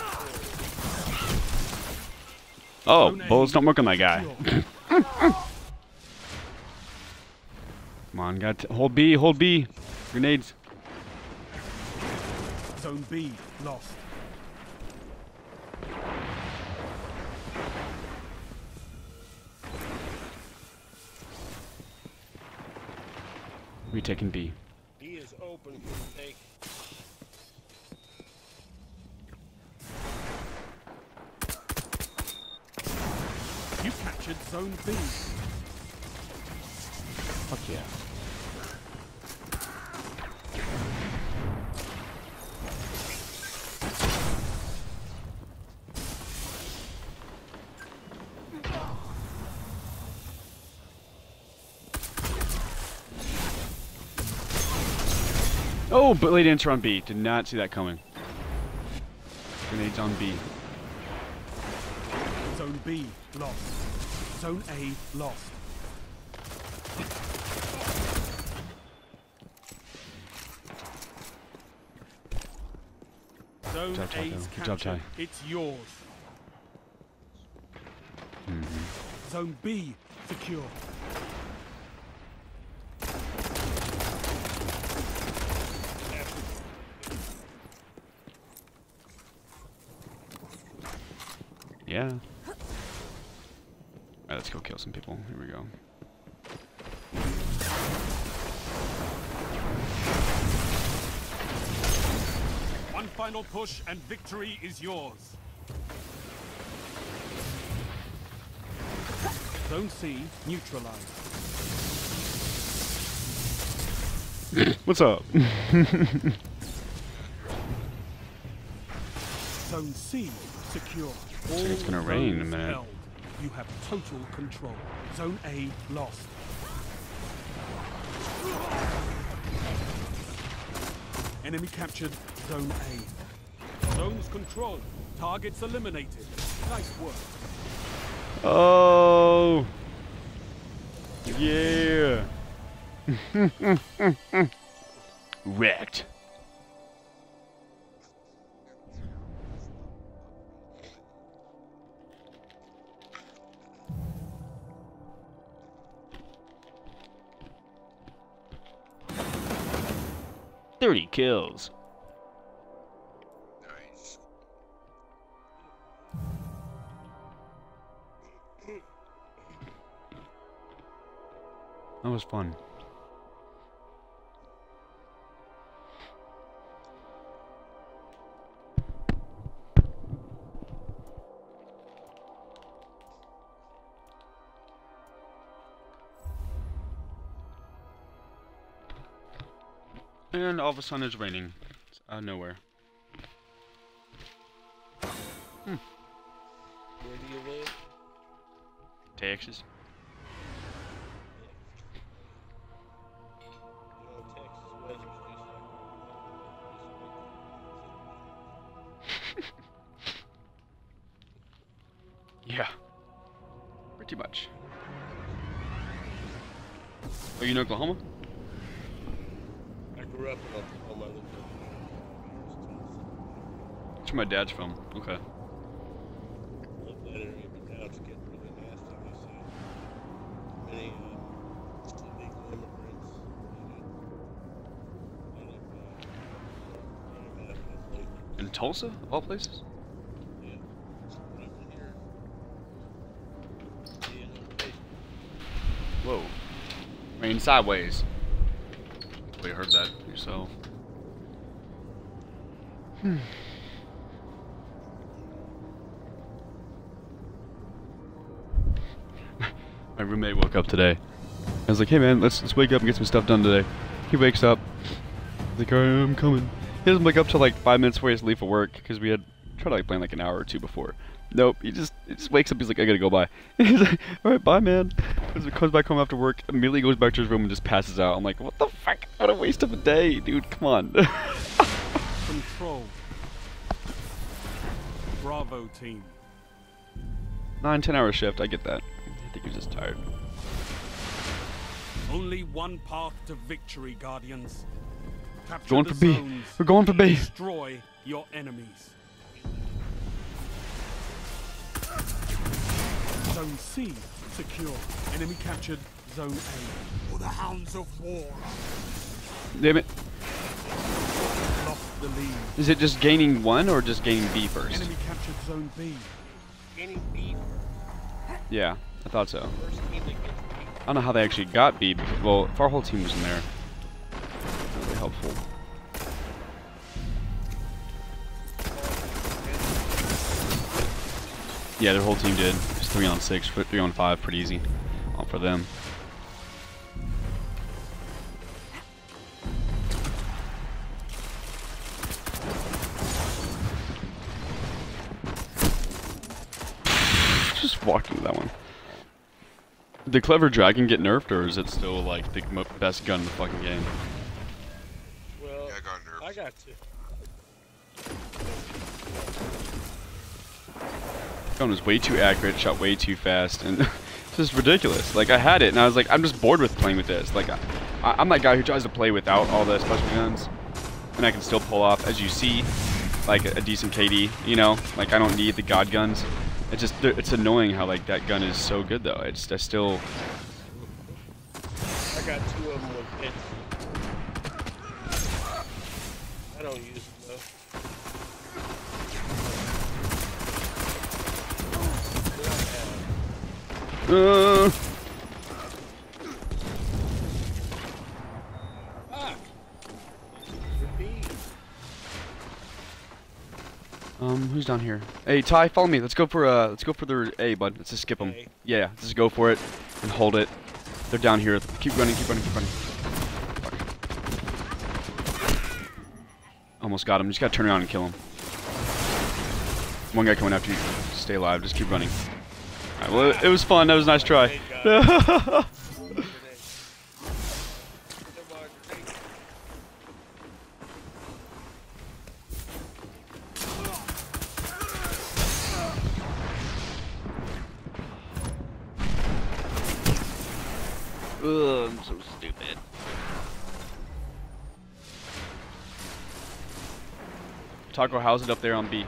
Oh, Zone A bullets don't work on that guy. secure. Come on, got to hold B, hold B. Grenades. Zone B lost. We taking B. B is open for the take. You captured Zone B. Fuck yeah. Oh, but late answer on B. Did not see that coming. Grenades on B. Zone B lost. Zone A lost. Zone Good job, Taco. A's Good job, captured. Ty. It's yours. Mm-hmm. Zone B secure. Yeah. Alright, let's go kill some people. Here we go. One final push and victory is yours. Zone C neutralized. What's up? Zone C secure. All like it's gonna rain in a zones minute. held. You have total control. Zone A lost. Enemy captured Zone A. Zones control. Targets eliminated. Nice work. Oh. Yeah. Wrecked. thirty kills. Nice. That was fun. And all of a sudden it's raining. It's out of nowhere. Hmm. Where do you live? Texas. You know, Texas weather's just like Yeah. Pretty much. Are you in Oklahoma? I grew up in Oklahoma. I lived in That's where my dad's from. Okay. Love that area, but now it's getting really nasty. They say many uh, illegal immigrants that have, that have, uh, running out of lately. In Tulsa, of all places? Yeah, that's what I've been hearing. Seeing on Facebook. Whoa. Rain sideways. Well, you heard that yourself. Hmm. My roommate woke up today. I was like, hey man, let's, let's wake up and get some stuff done today. He wakes up. He's like, alright, I'm coming. He doesn't wake up till like five minutes before he has to leave for work because we had tried to like plan like an hour or two before. Nope, he just he just wakes up. He's like, I gotta go bye. He's like, all right, bye, man. He comes back home after work, immediately goes back to his room and just passes out. I'm like, what the fuck? What a waste of a day, dude. Come on. Control. Bravo team. Nine, ten hour shift. I get that. I think he's just tired. Only one path to victory, Guardians. Capture Going the for B. zones. We're going for B. Destroy your enemies. Zone C secure. Enemy captured. Zone A. For the hounds of war. Damn it. Lost the lead. Is it just gaining one or just gaining B first? Enemy captured Zone B. Gaining B Yeah, I thought so. first team that gets B. I don't know how they actually got B. Because, well, if our whole team was in there, that would be helpful. Yeah, their whole team did. It's three on six, three on five, pretty easy all for them. Just walking to that one. Did the Clever Dragon get nerfed, or is it still like the mo best gun in the fucking game? Well, Yeah, I got nerfed. I got to. Gun was way too accurate, shot way too fast, and it's just ridiculous. Like, I had it, and I was like, I'm just bored with playing with this. Like, I, I'm that guy who tries to play without all the special guns, and I can still pull off, as you see, like a, a decent K D. You know, like I don't need the god guns. It's just, it's annoying how like that gun is so good though. I just, I still. I got two of them with hits. I don't use them though. Uh, Fuck! For B. um, who's down here? Hey Ty, follow me. Let's go for uh, let's go for the A, bud. Let's just skip them. A. Yeah, let's just go for it and hold it. They're down here. Keep running, keep running, keep running. Fuck. Almost got him. Just gotta turn around and kill him. One guy coming after you. Stay alive. Just keep running. All right, well, it, it was fun. That was a nice try. Ugh, I'm so stupid. Taco, how's it up there on B?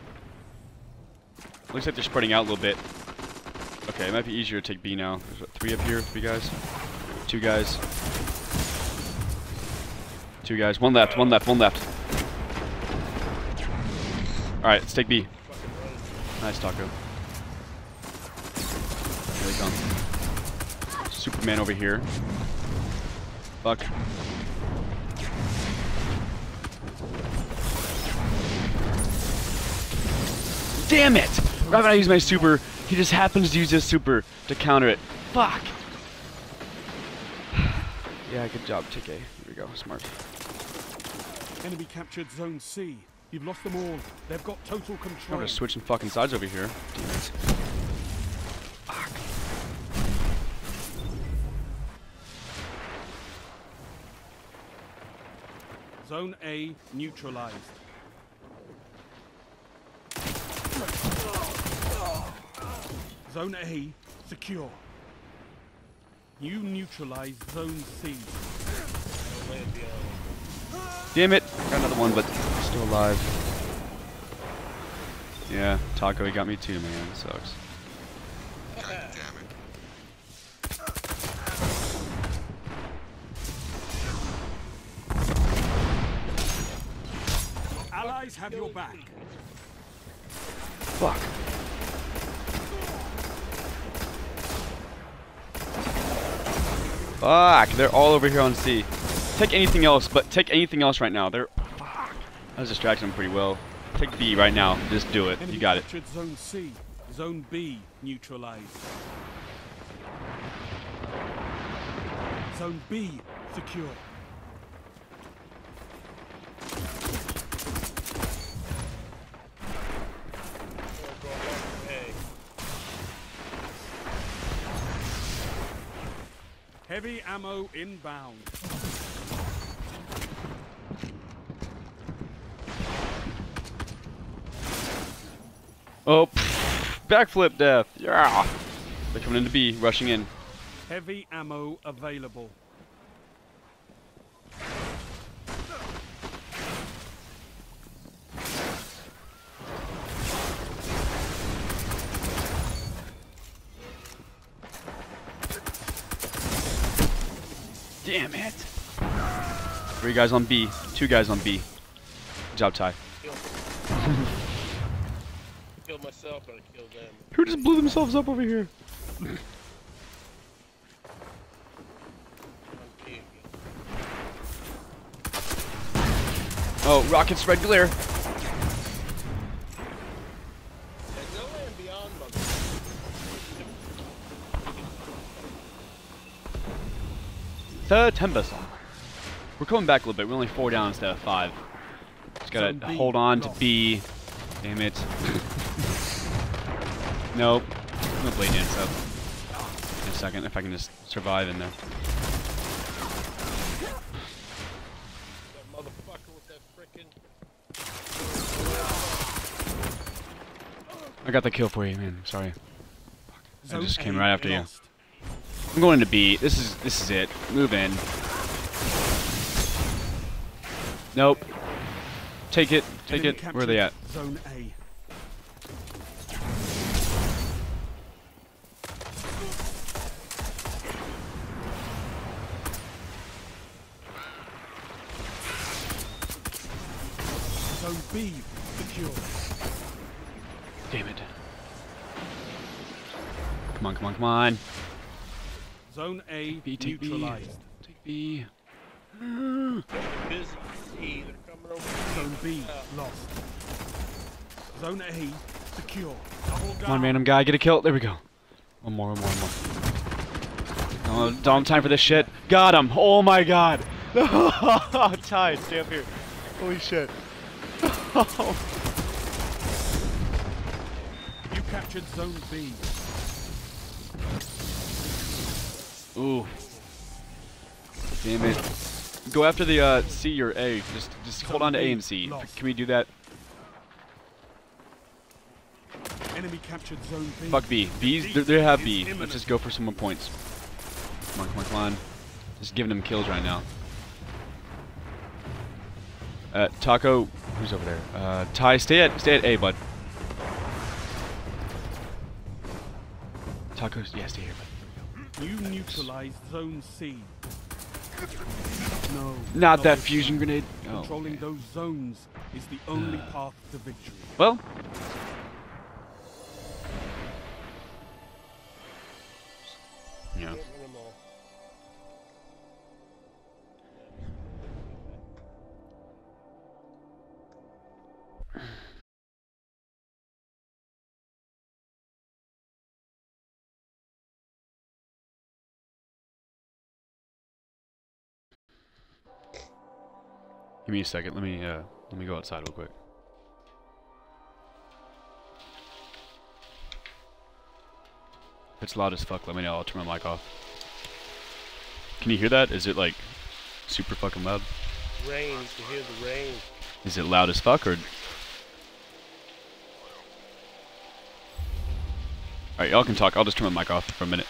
Looks like they're spreading out a little bit. Okay, it might be easier to take B now. There's what, three up here, three guys? Two guys. Two guys. One left. One left. One left. All right, let's take B. Nice, Taco. Here they come. Superman over here. Fuck. Damn it! Right when I use my super, he just happens to use his super to counter it. Fuck! Yeah, good job, T K. Here we go, smart. Enemy captured Zone C. You've lost them all. They've got total control. I'm just switching fucking sides over here. Damn it. Fuck. Zone A neutralized. Zone A secure. You neutralize Zone C. Damn it! Got another one, but still alive. Yeah, Taco, he got me too, man. It sucks. God damn it. Allies have your back. Fuck. Fuck, they're all over here on C. Take anything else, but take anything else right now. They're... Fuck. I was distracting them pretty well. Take B right now. Just do it. You got it. Enemy captured Zone C. Zone B neutralized. Zone B secure. Heavy ammo inbound. Oh, pff, backflip death. Yeah. They're coming into B, rushing in. Heavy ammo available. Damn it. Three guys on B. Two guys on B. Good job, Ty. Killed myself, but I killed them. Who just blew themselves up over here? Oh, rockets red glare. There's no land beyond my September song. We're coming back a little bit. We're only four down instead of five. Just gotta Zone B hold on to lost. B. Damn it. Nope. No blade dance up. In a second, if I can just survive in there. that motherfucker with that frickin'. I got the kill for you, man. Sorry. I Zone just came A right after you. lost. I'm going into B. This is this is it. Move in. Nope. Take it. Take Enemy it. Where are they at? captured Zone A. Zone B secure. Damn it. Come on, come on, come on. Zone A B, take B. neutralized. Take B. Busy. See, they're coming over. Zone B lost. Zone A secure. Double Come on, down. random guy, get a kill. There we go. One more, one more, one more. Oh, don't time for this shit. Got him. Oh my god. Tied. Stay up here. Holy shit. You captured Zone B. Ooh. Damn it. Go after the uh, C or A. Just just hold on to A and C. Lost. Can we do that? Enemy captured Zone B. Fuck B. B's, they, they have B. Let's just go for some more points. Come on, come on, come on. Just giving them kills right now. Uh, Taco, who's over there? Uh, Ty, stay at stay at A, bud. Taco's, yeah, stay here, bud. You neutralized Zone C. No. Not that this fusion time. grenade. Oh, Controlling man. those zones is the only path to victory. Well. Yeah. Get rid of them all. Give me a second. Let me uh, let me go outside real quick. If it's loud as fuck, let me know. I'll turn my mic off. Can you hear that? Is it like super fucking loud? Rain, you can hear the rain. Is it loud as fuck or? Alright, y'all can talk. I'll just turn my mic off for a minute.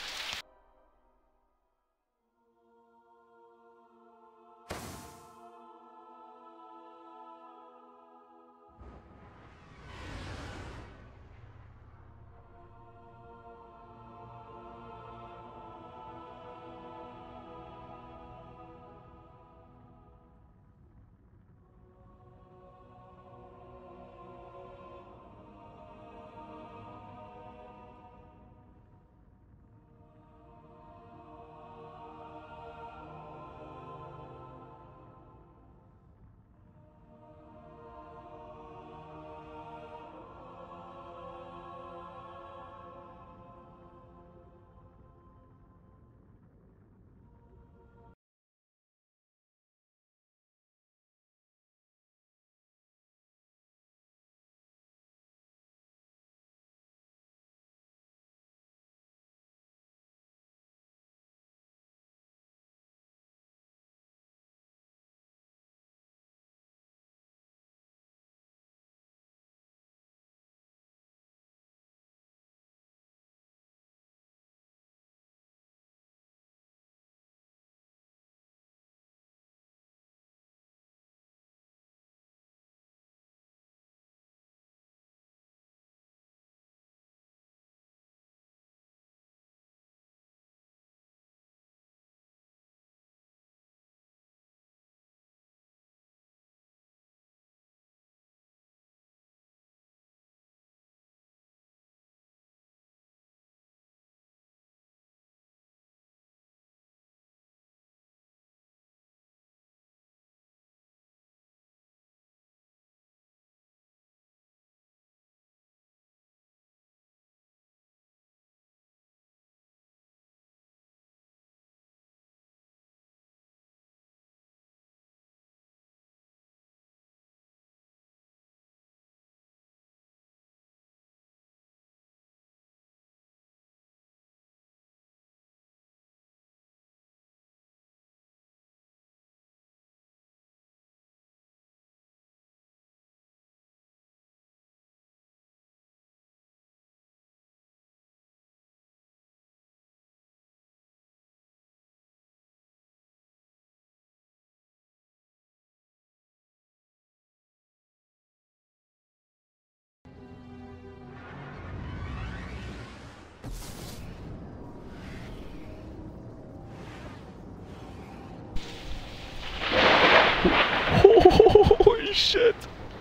Holy shit!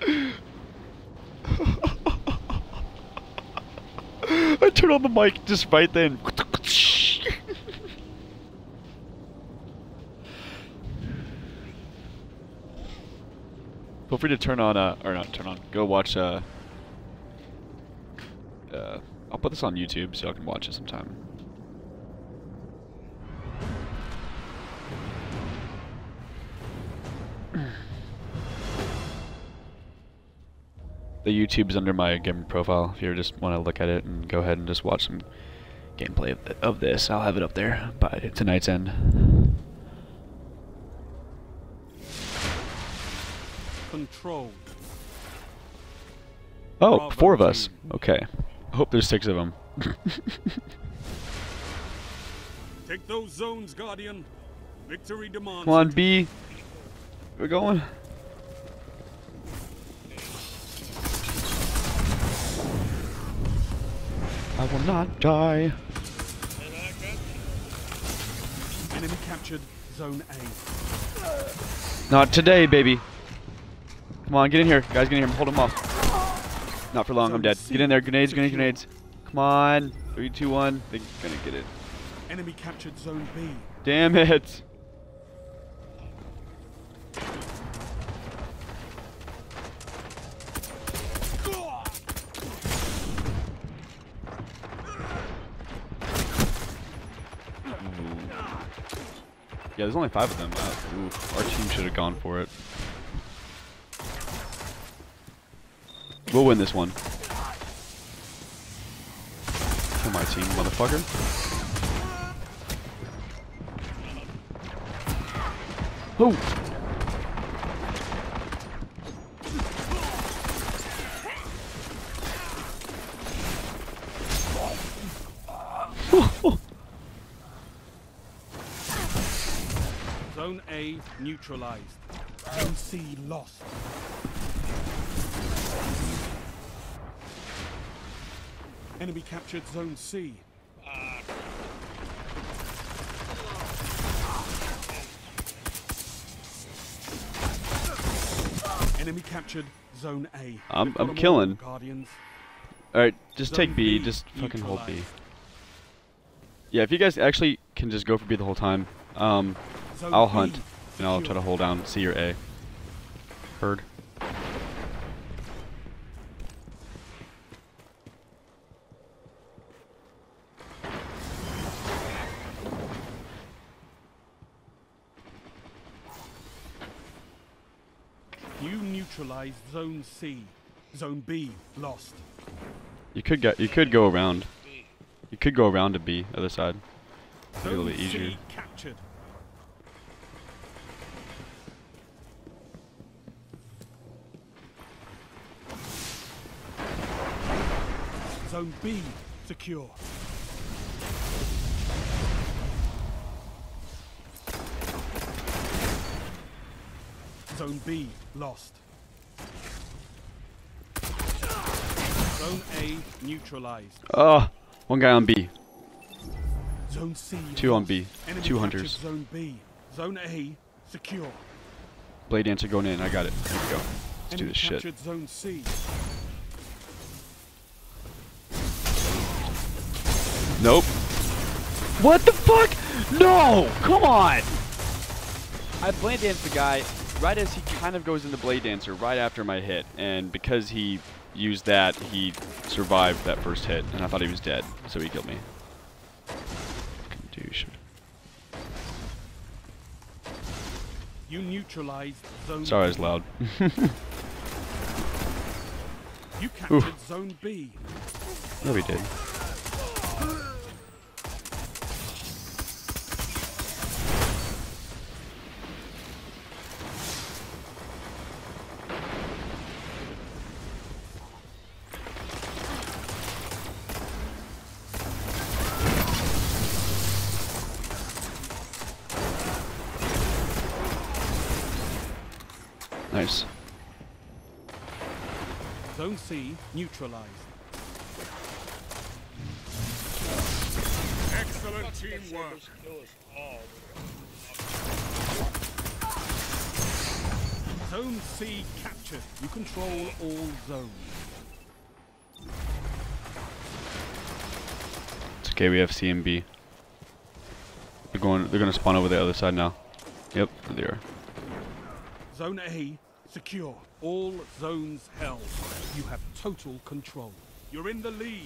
I turned on the mic just right then. Feel free to turn on, uh, or not turn on, go watch, uh, uh, I'll put this on YouTube so y'all can watch it sometime. The YouTube's under my gamer profile. If you just want to look at it and go ahead and just watch some gameplay of, th of this, I'll have it up there by tonight's end. Control. Oh, Bravo four of us. team. Okay. I hope there's six of them. Take those zones, Guardian. Victory demands. Come on, B. We're going. I will not die. Enemy captured. Zone A. Not today, baby. Come on, get in here. Guys, get in here. Hold him off. Not for long, I'm dead. Get in there. Grenades, grenades, grenades. Come on. Three, two, one. They're gonna get it. Enemy captured Zone B. Damn it. Yeah, there's only five of them. Wow. Ooh, our team should have gone for it. We'll win this one. Kill my team, motherfucker. Oh! Zone A neutralized. Zone C lost. Enemy captured Zone C. Enemy captured Zone A. I'm I'm killing. Guardians. All right, just Zone take B. B Just fucking hold B. neutralized. Yeah, if you guys actually can just go for B the whole time, um, Zone I'll B hunt and I'll try secure. to hold down C or A. Heard. You neutralized Zone C. Zone B lost. You could get. You could go around. You could go around to B, other side. It'd be a little Zone bit easier. C captured. Zone B secure. Zone B lost. Zone A neutralized. Oh, one guy on B. Zone C Two on lost. B. Enemy Two captured hunters. Zone B. Zone A secure. Blade Dancer going in. I got it. There we go. Let's do Enemy this shit. captured Zone C. Nope. What the fuck? No! Come on! I Blade Danced the guy right as he kind of goes into Blade Dancer right after my hit. And because he used that, he survived that first hit. And I thought he was dead. So he killed me. Fucking douche. You neutralized Zone Sorry, I was B. loud. You captured Zone B. No, we did. Nice. Zone C neutralized. Excellent teamwork. Zone C captured. You control all zones. It's okay, we have C and B. They're going they're gonna spawn over the other side now. Yep, there they are. Zone A secure. All zones held. You have total control. You're in the lead.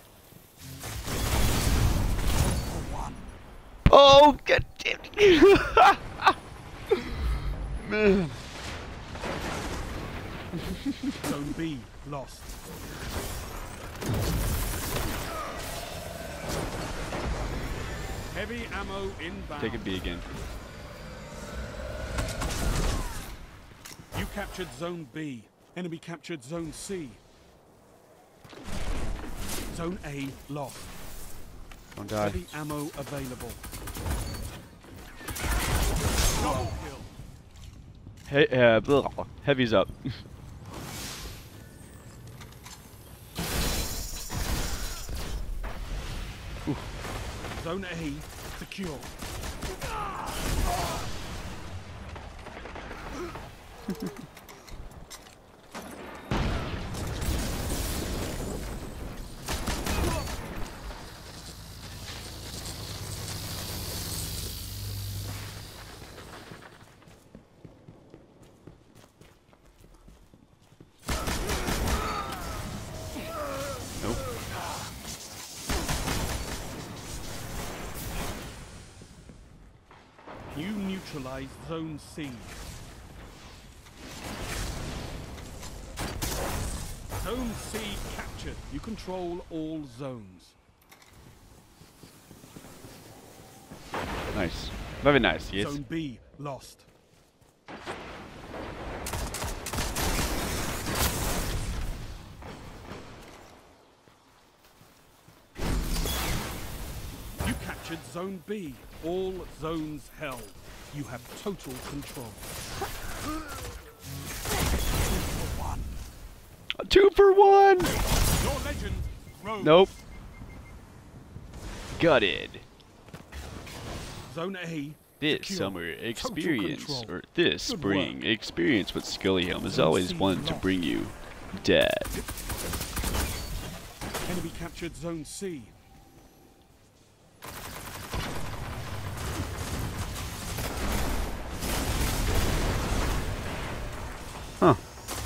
Oh, god damn it. Man. Zone B lost. Heavy ammo inbound. Take a B again. You captured Zone B. Enemy captured Zone C. Zone A lost. Don't die. Heavy ammo available. Double kill. Hey, uh, blah. Heavy's up. Zone A secure. You neutralize Zone C. Zone C captured. You control all zones. Nice. Very nice, yes. Zone B lost. You captured Zone B. All zones held. You have total control. Two for one! Your legend grows. Nope. Gutted. Zone A. This secure. summer experience, control. or this Good spring work. experience with Skillium is Zone always C one to lost. bring you dead. Enemy captured Zone C. Huh.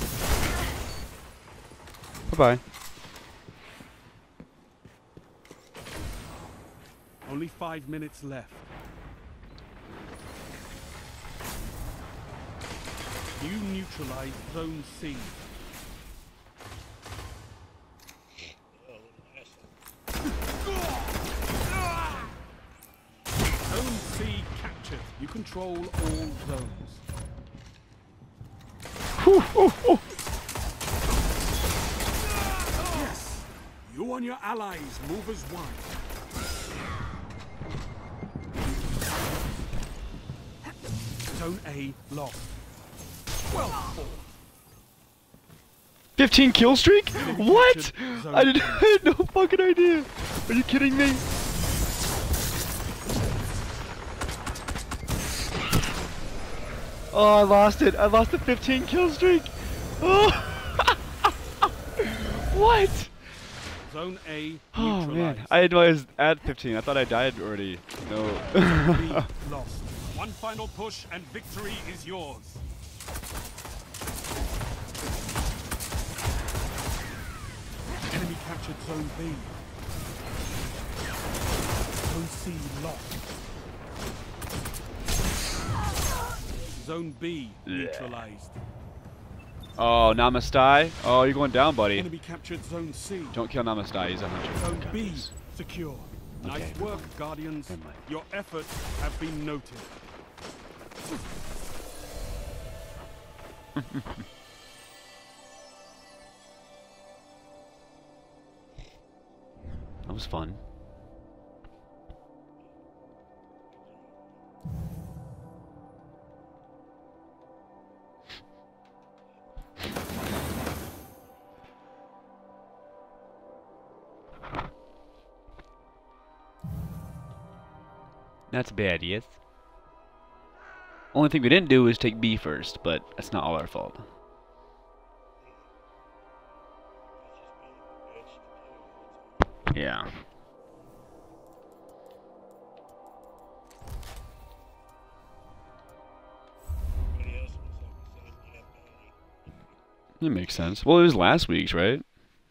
Bye-bye. Only five minutes left. You neutralize Zone C. Zone C captured. You control all zones. Whew, oh, oh. Yes! You and your allies move as one. Zone A lost. Well fought. fifteen kill streak? Enemy What? captured Zone I didn't A. I had no fucking idea. Are you kidding me? Oh, I lost it. I lost the fifteen kill streak. Oh. What? Zone A Oh neutralized. man, I didn't know I was at fifteen. I thought I died already. No. B lost. One final push and victory is yours. Enemy captured Zone B. Zone C lost. Zone B neutralized. Oh, Namastai. Oh, you're going down, buddy. Enemy captured Zone C. Don't kill Namastai. He's a hunter. Zone Got B this. secure. Okay. Nice work, Guardians. Never mind. Your efforts have been noted. That was fun. That's bad, yes. Only thing we didn't do is take B first, but that's not all our fault. Yeah. It makes sense. Well, it was last week's, right?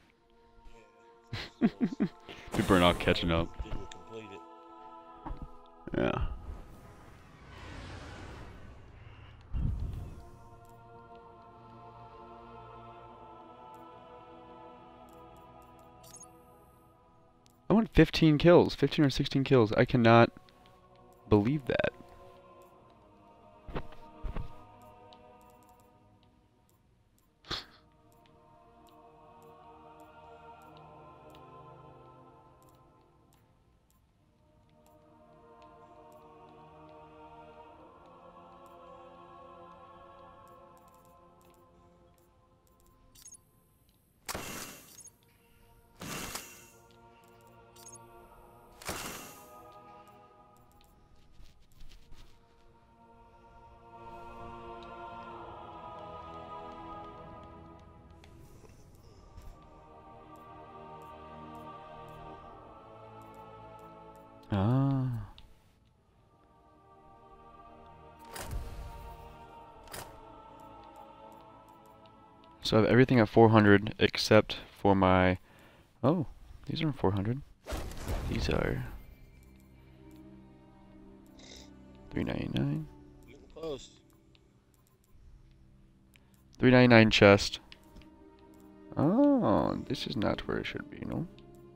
People are not catching up. Didn't complete it. Yeah. I want fifteen kills, fifteen or sixteen kills. I cannot believe that. So I have everything at four hundred except for my... Oh, these aren't four hundred. These are... three ninety-nine. Getting close. three ninety-nine chest. Oh, this is not where it should be, no?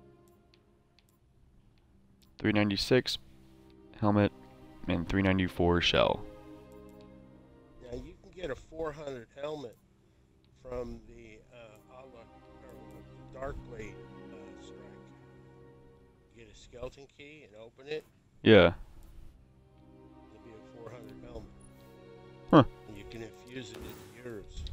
three ninety-six helmet and three ninety-four shell. Now you can get a four hundred helmet from the uh, Allah, or Dark Blade uh, strike. You get a skeleton key and open it. Yeah. It'll be a four hundred helmet. Huh. And you can infuse it into yours.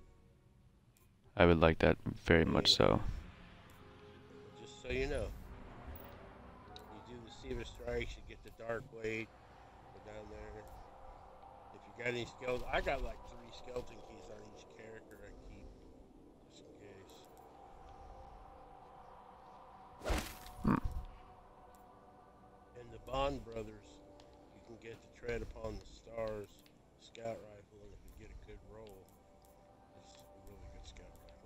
I would like that very much so. Just so you know. You do the Seaver strikes, you get the Dark Blade. Go down there. If you got any skeleton, I got like three skeleton keys on each character I keep, just in case. Hmm. And the Bond brothers, you can get the Tread Upon the Stars scout rifle, and if you get a good roll, it's a really good scout rifle.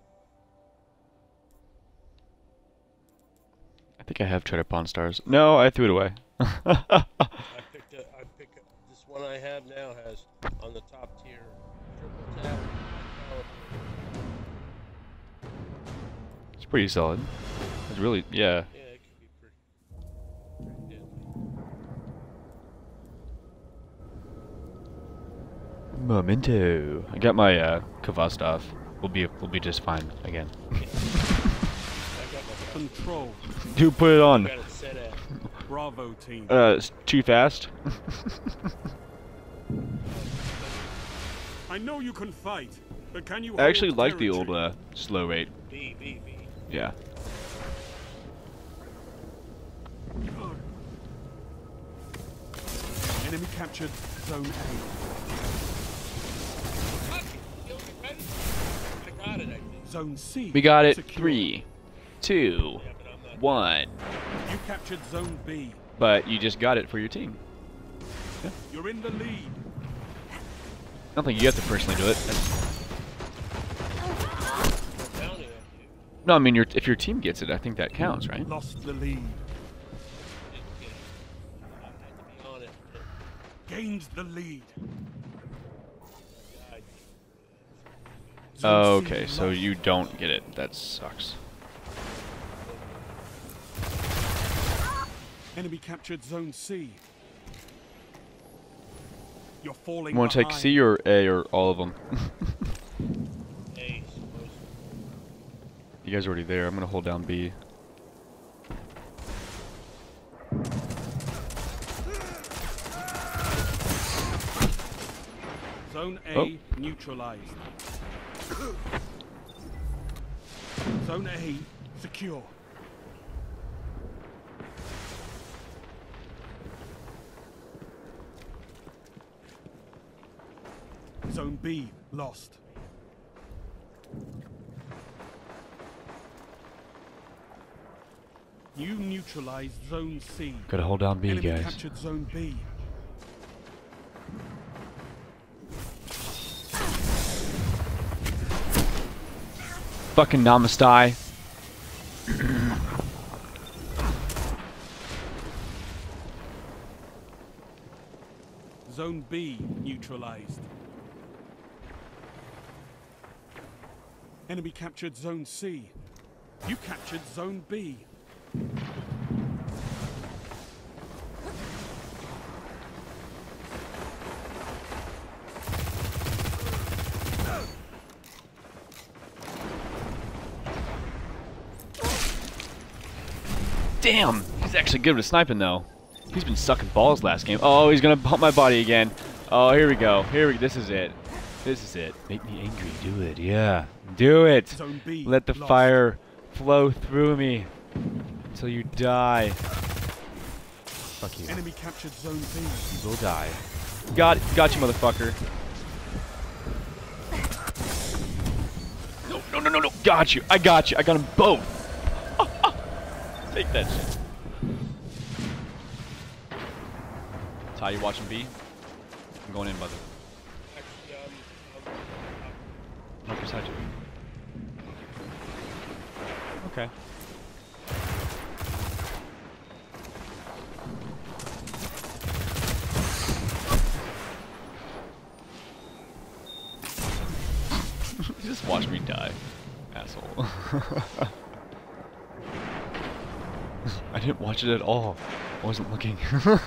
I think I have Tread Upon Stars. No, I threw it away. I picked up, I pick up, this one I have now has on the top tier triple tap. It's pretty solid. It's really, yeah. Yeah, it could be pretty, pretty deadly. Memento. I got my uh, khvostov. We'll be we'll be just fine again. Control. Dude, put it on. Got it set at. Bravo team. Uh, it's too fast. I know you can fight, but can you I actually hold like the old territory? uh, slow rate. B, B, B. Yeah. Enemy captured zone A. I got it, I think. Zone C. We got it. secure. Three, two, Yeah, but I'm not. one. You captured zone B. But you just got it for your team. You're in the lead. I don't think you have to personally do it. That's- Down here, No, I mean, your, if your team gets it, I think that counts, right? Lost the lead. didn't get it. I had to be on it. Gained the lead. God. Zone Oh, C okay, so lost. you don't get it. That sucks. Enemy captured zone C. You're falling You want to take behind. C or A or all of them? A, supposed You guys are already there. I'm gonna hold down B. Zone A Oh. neutralized. Zone A secure. Zone B lost. You neutralized Zone C. Gotta hold down B, Enemy guys. captured Zone B. Fucking Namaste. Zone B neutralized. Enemy captured Zone C. You captured Zone B. Damn, he's actually good with sniping though. He's been sucking balls last game. Oh, he's gonna bump my body again. Oh, here we go. Here we. This is it. This is it. Make me angry. Do it. Yeah. Do it. Zone B Let the lost. fire flow through me until you die. Fuck you. Enemy captured Zone B. You will die. Got got you, motherfucker. No, no, no, no, no. Got you. I got you. I got them both. Take that shit. Ty, you watching B? I'm going in, brother. Actually, um, um, Right beside you. Okay. Just watch me die, asshole. I didn't watch it at all. I wasn't looking.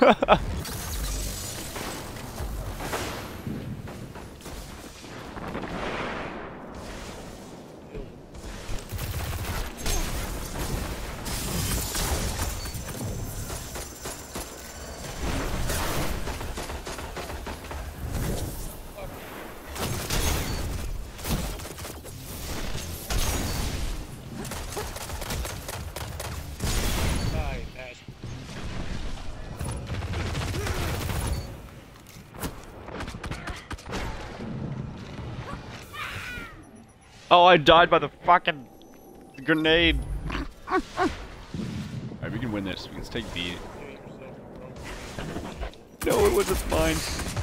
Oh, I died by the fucking grenade. Alright, we can win this. Let's take B. No, it wasn't mine.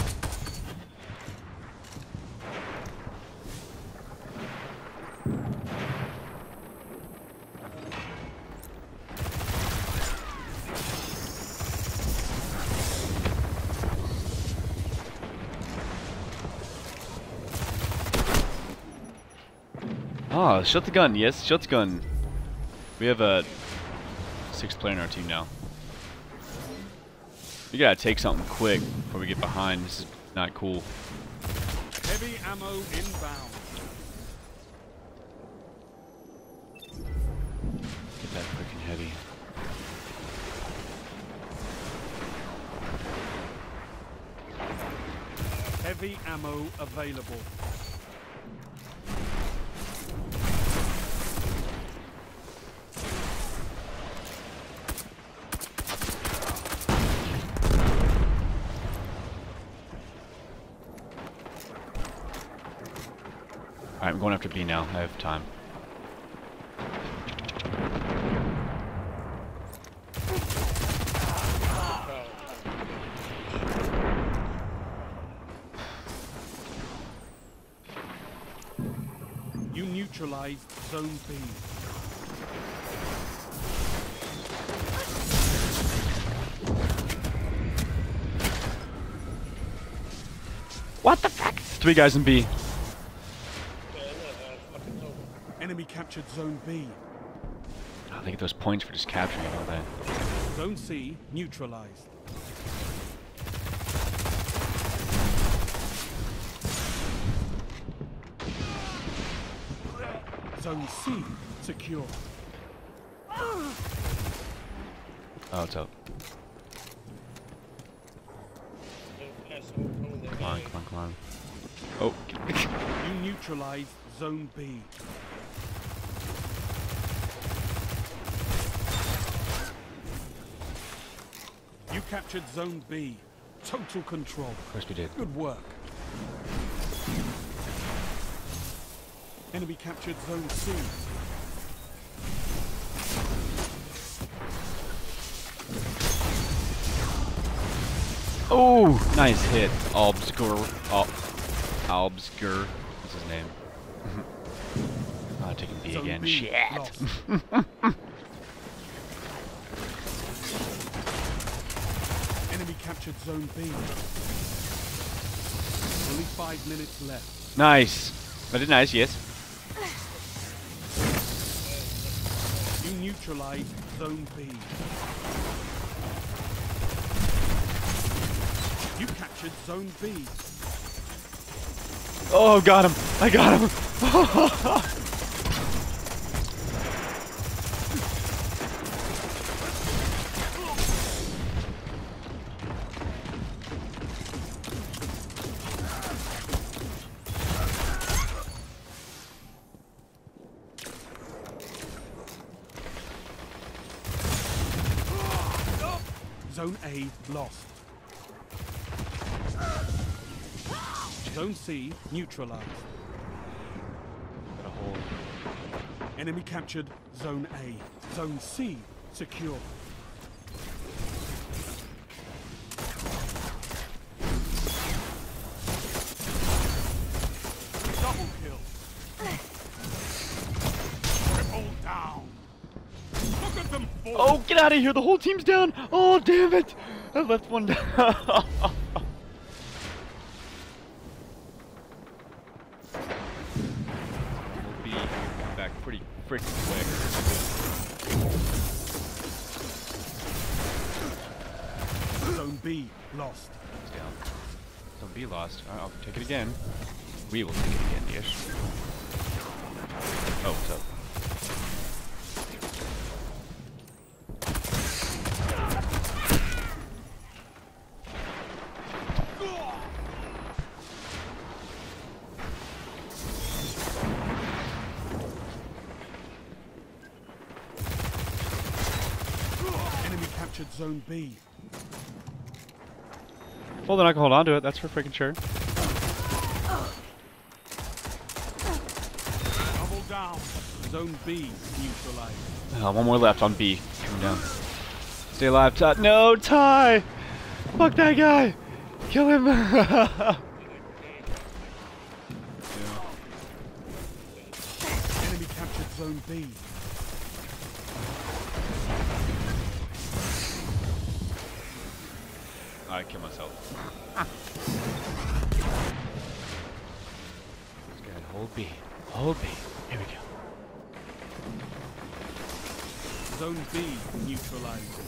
Ah, shotgun, yes, shotgun. We have a six player in our team now. We gotta take something quick before we get behind. This is not cool. Heavy ammo inbound. Get that quick and heavy. Heavy ammo available. Alright, I'm going after B now. I have time. You neutralized Zone B. What the fuck? Three guys in B. Enemy captured Zone B. Oh, they get those points for just capturing it all day. Zone C neutralized. Zone C secure. Oh, it's up. Come on, come on, come on. Oh. You neutralized Zone B. You captured Zone B. Total control. Of course we did. Good work. Enemy captured Zone C. Oh, nice hit. Obscure. Oh, Obscure. What's his name? Oh, taking B Zone again. B Shit. lost. Enemy captured Zone B. Only five minutes left. Nice. I did nice, yes. You neutralized Zone B. You captured Zone B. Oh, got him. I got him. Zone A lost. Zone C neutralized. Got a hole. Enemy captured Zone A. Zone C secure. Double kill. Triple down. No, get out of here. The whole team's down. Oh, damn it. I left one down. We'll be back pretty freaking quick. Zone B lost. It's down. Zone B lost. Alright, I'll take it again. We will take it again, yes. Oh, what's up? Enemy captured Zone B. Well, then I can hold on to it. That's for freaking sure. Double down. Zone B neutralized. Uh, one more left on B. Coming down. Stay alive, Ty. No, Ty! Fuck that guy! Kill him! Yeah. Enemy captured Zone B. I kill myself. Let's go ahead. Hold B. Hold B. Here we go. Zone B neutralized.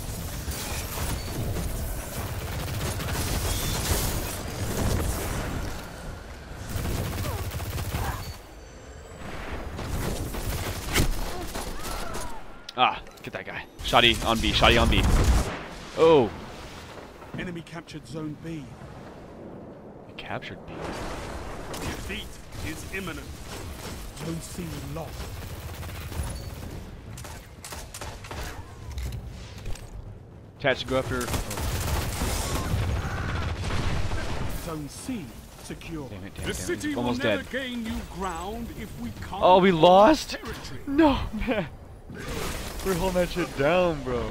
Ah, get that guy. Shotty on B. Shotty on B. Oh. Enemy captured Zone B. We captured B. Defeat is imminent. Zone C lost. Attach to go after. Oh. Zone C secure. Damn it, damn it, The damn it. city will Almost never dead. gain new ground if we can't. Oh, we hold lost? territory. No, man. We're holding that shit down, bro.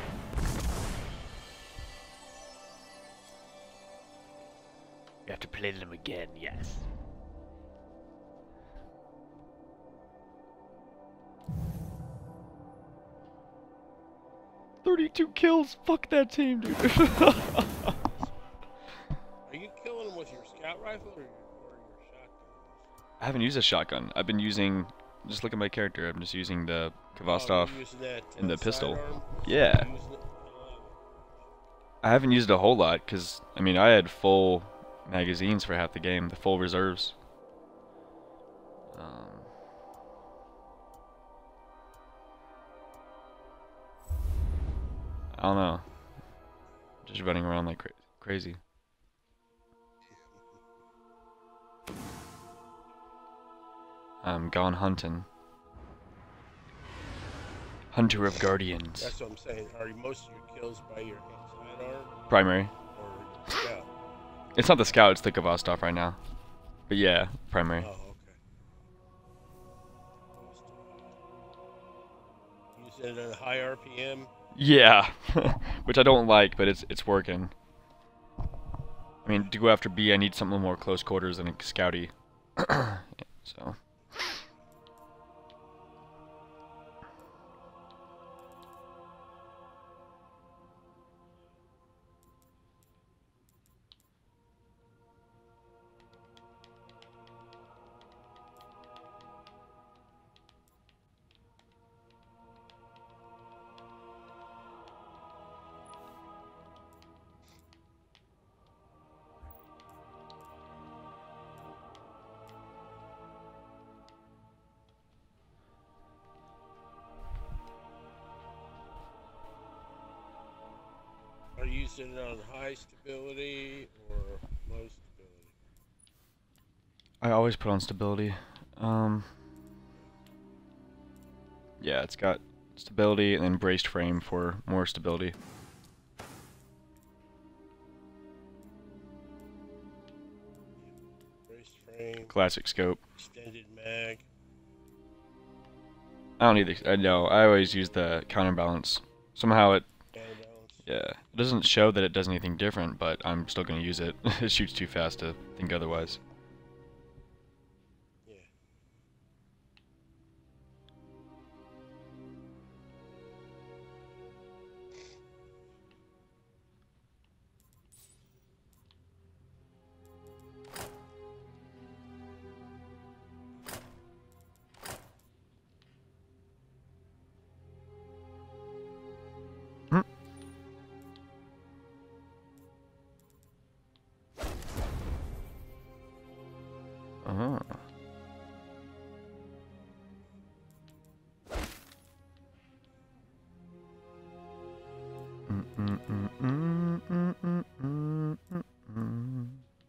We have to play them again, yes. thirty-two kills. Fuck that team, dude. Are you killing them with your scout rifle or, or your shotgun? I haven't used a shotgun. I've been using. Just look at my character. I'm just using the khvostov Oh, you're using that, and uh, the pistol. sidearm? Yeah. You're using it- oh. I haven't used it a whole lot because I mean I had full magazines for half the game, the full reserves. Um, I don't know. Just running around like cra crazy. I'm gone hunting. Hunter of Guardians. That's what I'm saying. Are most of your kills by your sidearm Primary. or your scout? It's not the scout, it's the khvostov right now. But yeah, primary. Oh, okay. Using it at a high R P M. Yeah, which I don't like, but it's it's working. I mean, to go after B, I need something more close quarters than a scouty. So. Are you using it on high stability or low stability? I always put on stability. Um, yeah, it's got stability and then braced frame for more stability. Braced frame, Classic scope. extended mag. I don't need the. I know. I always use the counterbalance. Somehow it. Counterbalance. Yeah, it doesn't show that it does anything different, but I'm still gonna use it. It shoots too fast to think otherwise. Yeah. Uh-huh. Mm -mm -mm -mm -mm -mm -mm -mm -mm.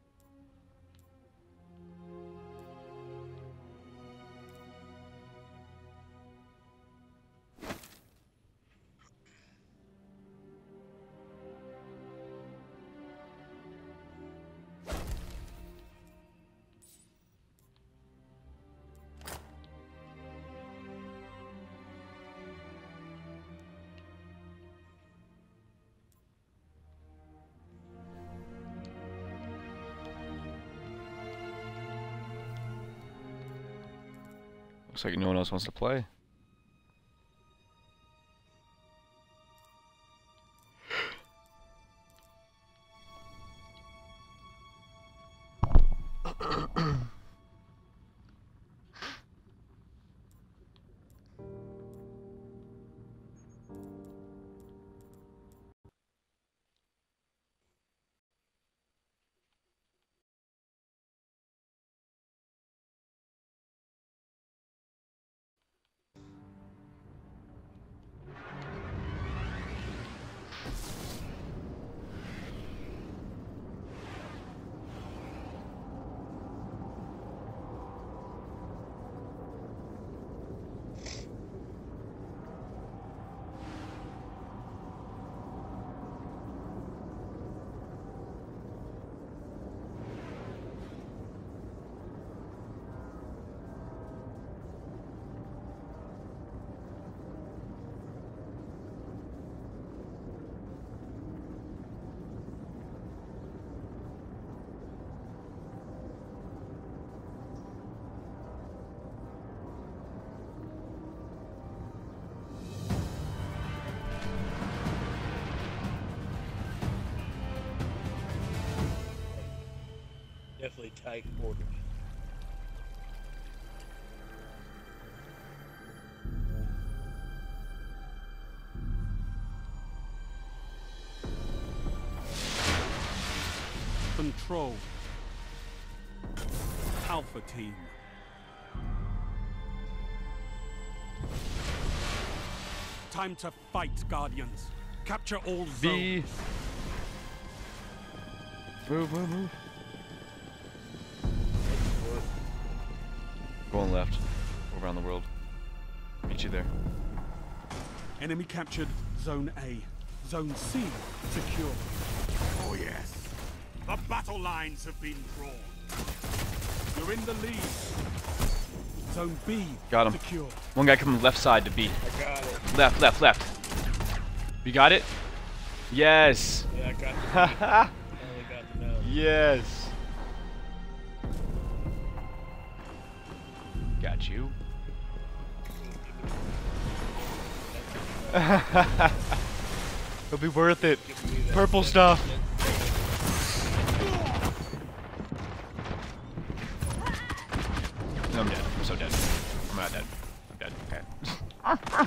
Looks like no one else wants to play. Definitely tight quarters. Control. Alpha team. Time to fight, Guardians. Capture all zones. V. Move, move, move. Going left. Around the world. Meet you there. Enemy captured Zone A. Zone C secure. Oh yes. The battle lines have been drawn. You're in the lead. Zone B got him. secure. One guy coming left side to B. I got it. Left, left, left. You got it? Yes. Yeah, I got it. I only got the nose. Yes. Got you. It'll be worth it. Purple stuff. No, I'm dead. I'm so dead. I'm not dead. I'm dead. Okay.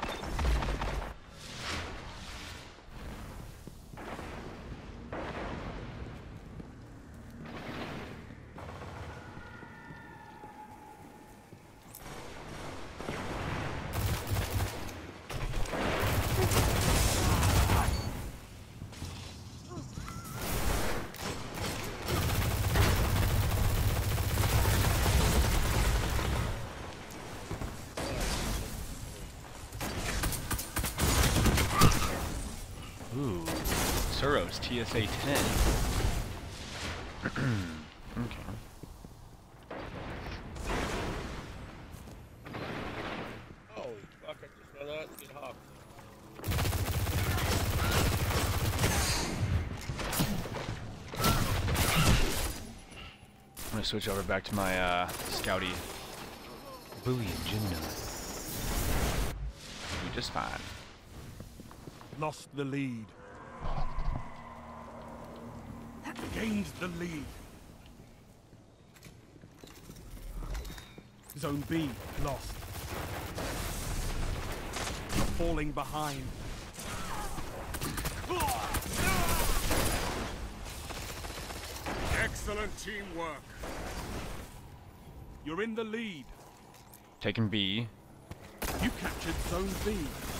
T S A ten. Okay. Oh, fuck, I just went out and get hopped. I'm gonna switch over back to my uh, Scouty Boolean Gemini. Do just fine. Lost the lead. Gained the lead. Zone B lost. Falling behind. Excellent teamwork. You're in the lead. Taking B. You captured Zone B.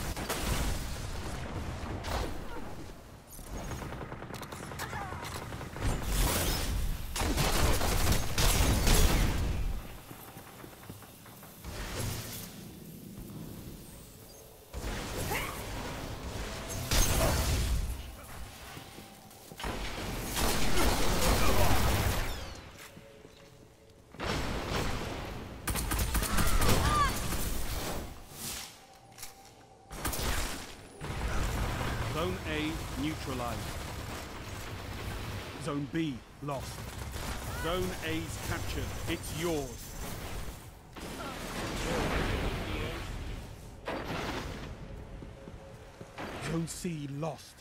Zone A neutralized. Zone B lost. Zone A's captured. It's yours. Zone C lost.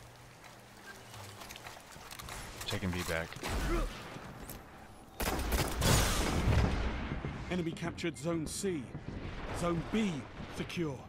Taking B back. Enemy captured Zone C. Zone B secure.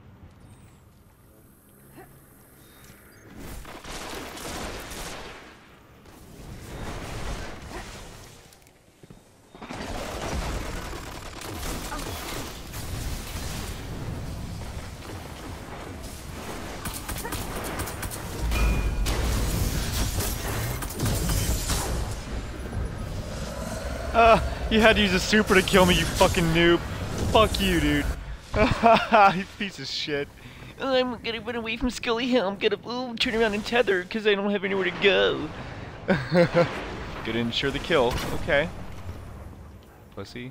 Uh, you had to use a super to kill me, you fucking noob. Fuck you, dude. You piece of shit. I'm gonna run away from Scully Hill. I'm gonna ooh, turn around and tether because I don't have anywhere to go. Gonna ensure the kill. Okay. Pussy.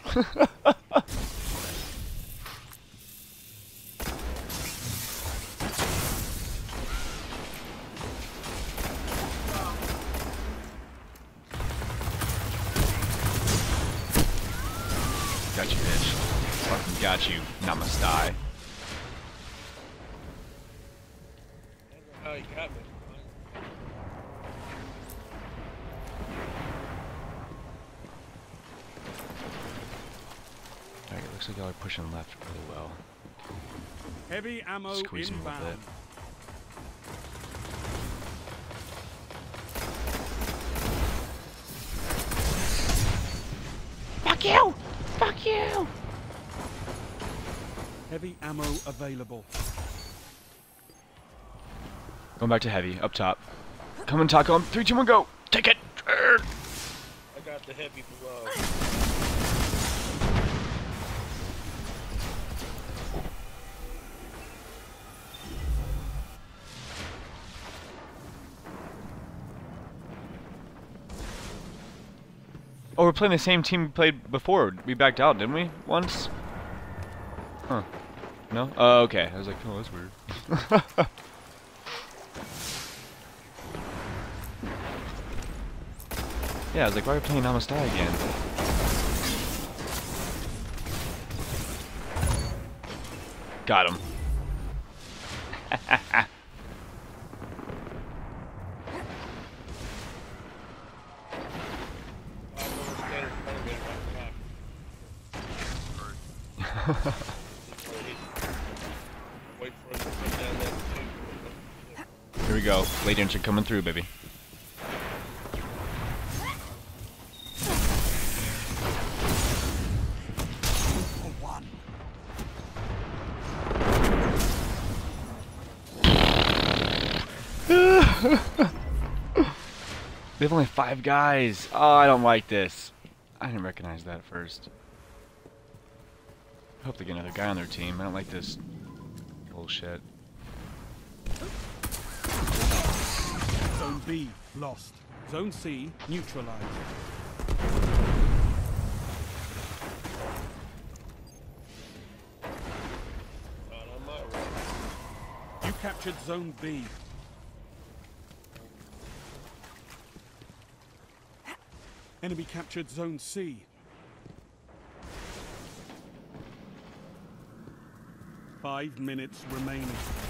Got you, bitch. Fucking got you. Namaste. I don't know how you got me. Alright, looks like y'all are pushing left really well. Heavy ammo Squeeze him a little inbound. bit. Fuck you! Fuck you! Heavy ammo available. Going back to heavy, up top. Come on, Taco. Three, two, one, go! Take it! I got the heavy below. Oh, we're playing the same team we played before. We backed out, didn't we? Once? Huh. No? Oh, okay. I was like, oh, that's weird. Yeah, I was like, why are we playing Namaste again? Got him. Wait for him to come down that tube. Here we go. Late entry coming through, baby. One. We have only five guys. Oh, I don't like this. I didn't recognize that at first. I hope they get another guy on their team. I don't like this bullshit. Zone B lost. Zone C neutralized. Not on my road. You captured Zone B. Enemy captured Zone C. Five minutes remaining.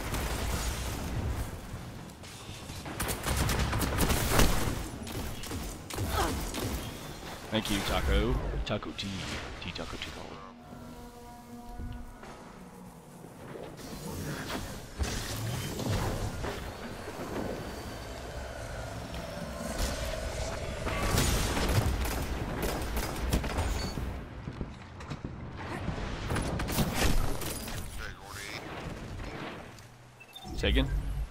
Thank you, Taco. Taco T. T Taco Taco. taken?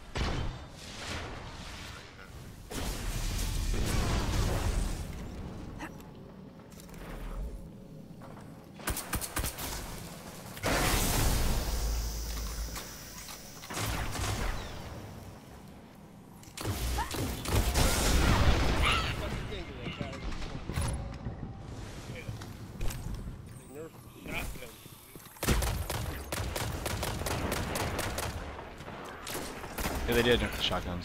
Yeah, they did nerf the shotguns.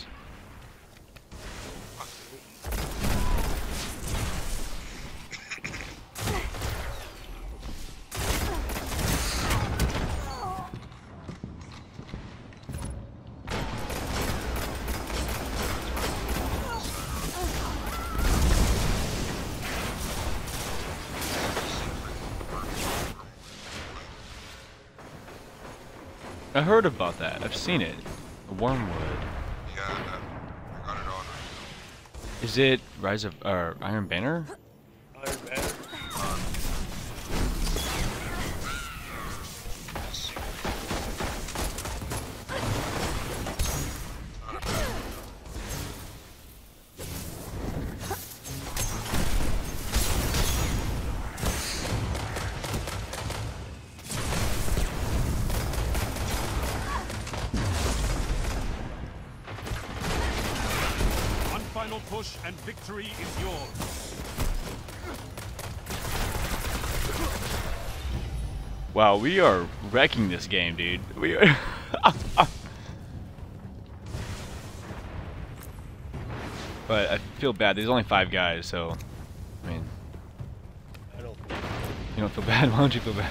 I heard about that. I've seen it. Wormwood. Yeah, that, I got it on. Is it Rise of uh, Iron Banner? Iron Banner. Final push and victory is yours. Wow, we are wrecking this game, dude. We are. But I feel bad. There's only five guys, so I mean, I don't. you don't feel bad. Why don't you feel bad?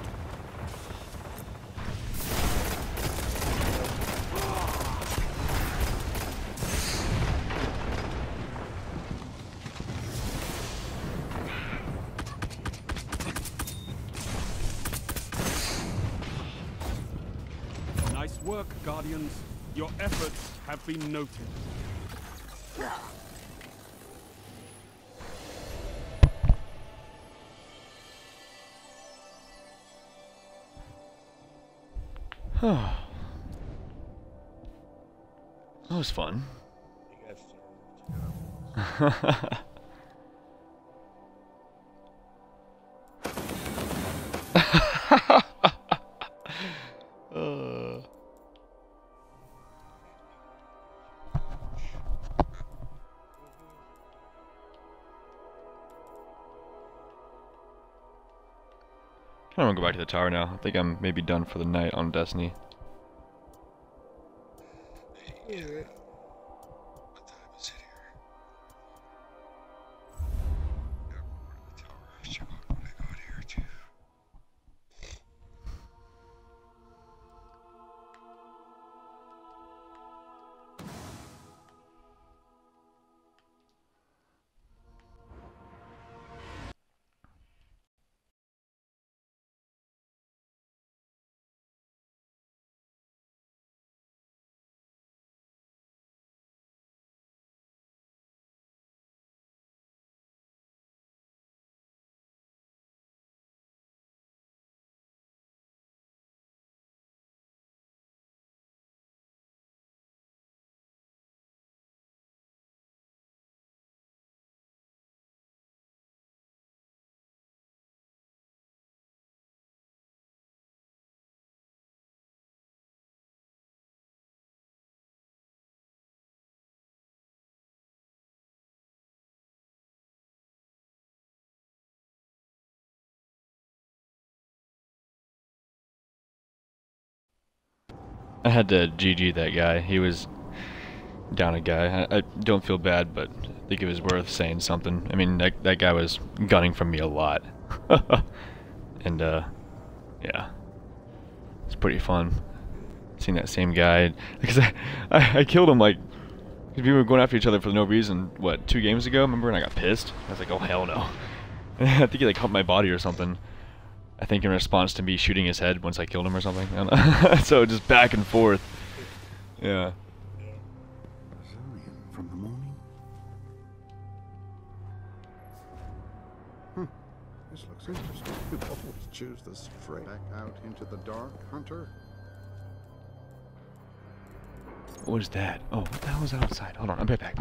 Nice work, Guardians. Your efforts have been noted. That was fun. You got served. uh. I don't want to go back to the tower now. I think I'm maybe done for the night on Destiny. Yeah. What time is it here? Yeah, we're to the tower. Check out what I got here too. I had to G G that guy. He was down a guy. I, I don't feel bad, but I think it was worth saying something. I mean, that, that guy was gunning from me a lot. And, uh, yeah. It's pretty fun. Seeing that same guy. Because I, I, I killed him, like, because we were going after each other for no reason, what, two games ago? Remember? And I got pissed? I was like, oh, hell no. I think he, like, humped my body or something. I think in response to me shooting his head once I killed him or something. I don't know. So just back and forth. Yeah. Resilient from the morning. Hmm. This looks interesting. You always choose the straight back out into the dark, Hunter. What was that? Oh, what the hell was outside? Hold on, I'll be right back.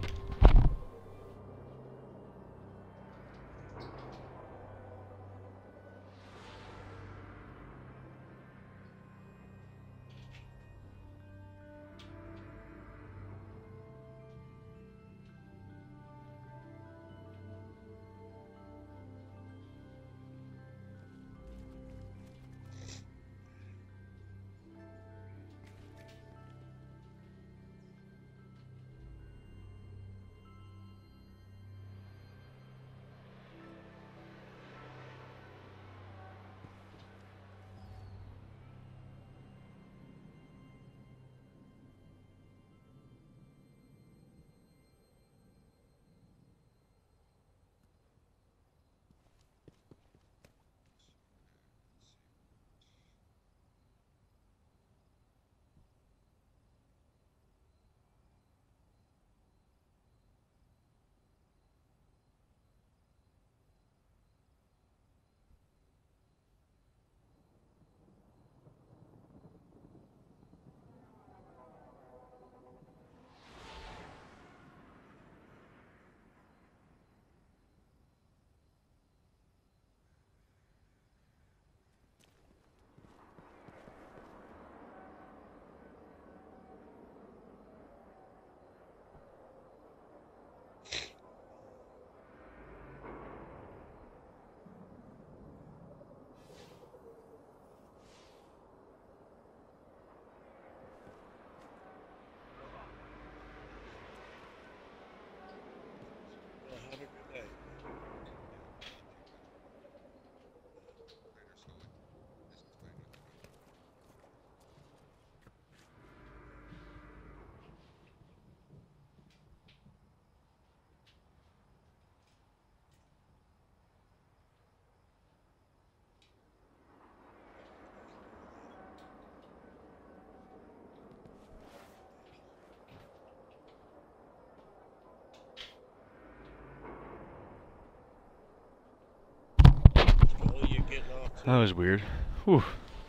That was weird. Whew.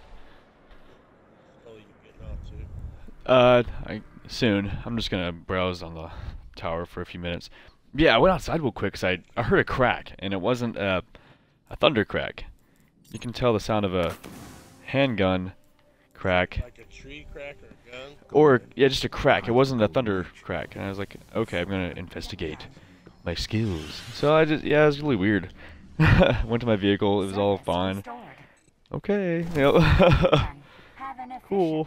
Uh, I, soon. I'm just gonna browse on the tower for a few minutes. Yeah, I went outside real quick because I, I heard a crack, and it wasn't a, a thunder crack. You can tell the sound of a handgun crack. Like a tree crack or a gun? Or, yeah, just a crack. It wasn't a thunder crack. And I was like, okay, I'm gonna investigate my skills. So I just, yeah, it was really weird. Went to my vehicle, it was all fine. Okay, yep. Cool.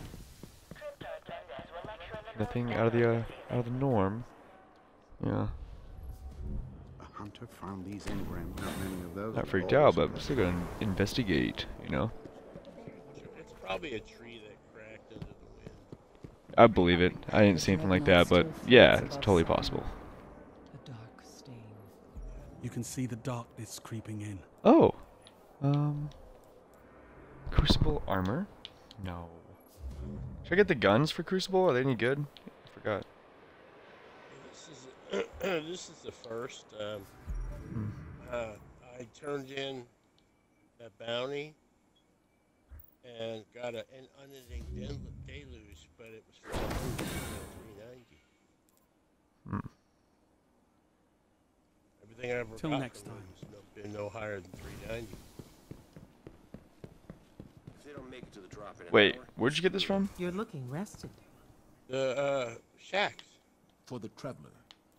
Nothing out of the uh, out of the norm. Yeah. A hunter found these engrams. Not many of those. Not freaked out, but I'm still gonna investigate. You know. It's probably a tree that cracked into the wind. I believe it. I didn't see anything like that, but yeah, it's totally possible. A dark stain. You can see the darkness creeping in. Oh. Um. Crucible armor? No. Should I get the guns for Crucible? Are they any good? I forgot. This is this is the first. Um, Hmm. uh, I turned in a bounty and got a, an unending del- deluge, but it was for three ninety. Hmm. Everything I ever Till got next from time. it was no, been no higher than three ninety. Wait, where'd you get this from? You're looking rested. The uh, shacks. For the traveler.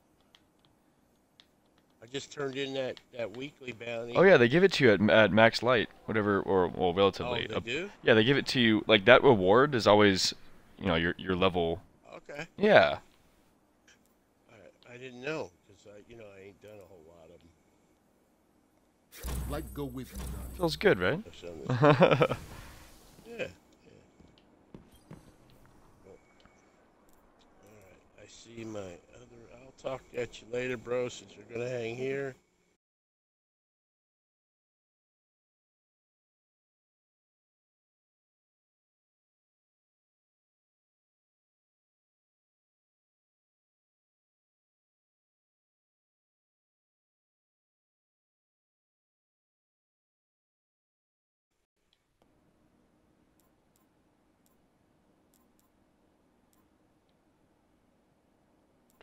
I just turned in that, that weekly bounty. Oh yeah, they give it to you at, at max light, whatever, or well, relatively. Oh, they uh, do? Yeah, they give it to you. Like that reward is always, you know, your your level. Okay. Yeah. I, I didn't know because I, you know, I ain't done a whole lot of them. Light go with you, Johnny. Feels good, right? Yeah. Alright, I see my other... I'll talk at you later, bro, since you're gonna hang here.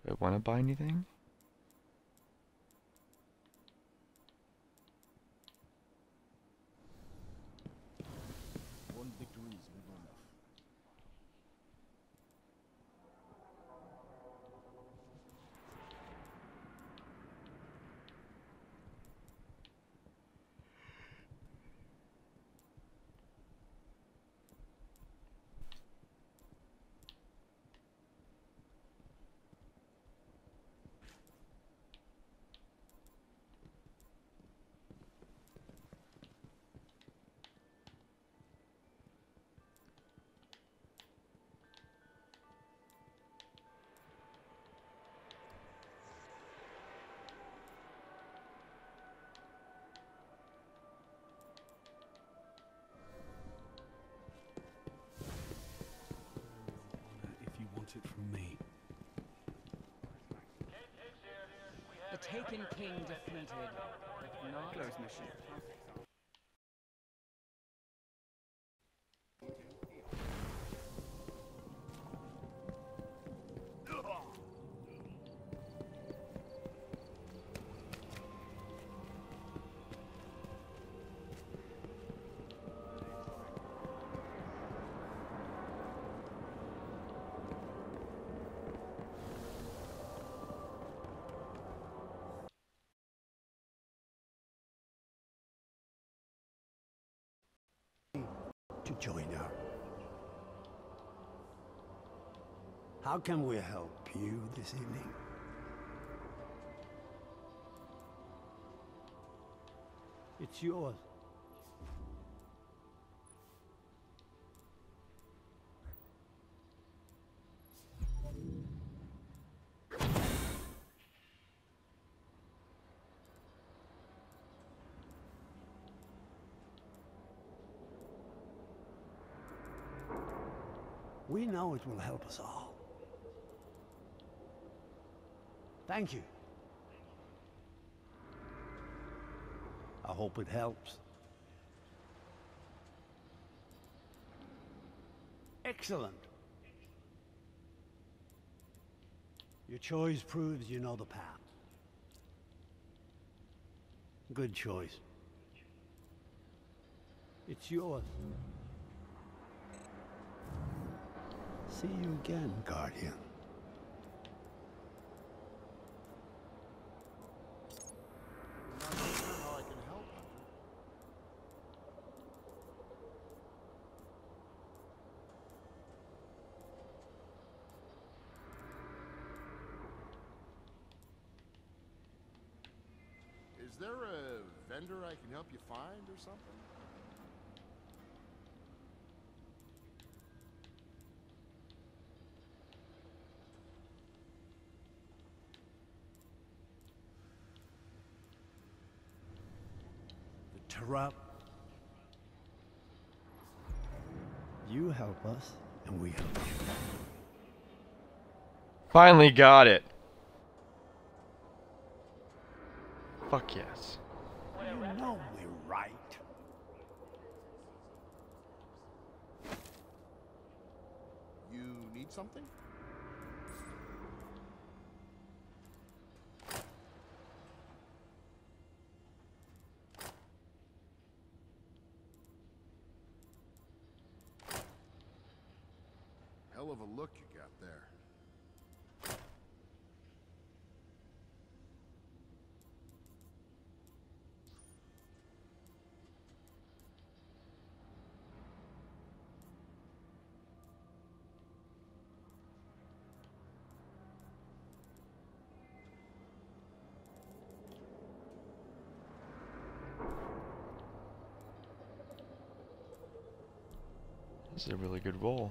Do I want to buy anything? One victory is never enough. If you want it from me. The Taken King defeated. If not, close mission. To join her. How can we help you this evening? It's yours. We know it will help us all. Thank you. I hope it helps. Excellent. Your choice proves you know the path. Good choice. It's yours. See you again, Guardian. I'm not sure how I can help, Hunter. Is there a vendor I can help you find or something? Interrupt. You help us, and we help you. Finally got it. Fuck yes. You know we're right. You need something? Hell of a look you got there. This is a really good roll.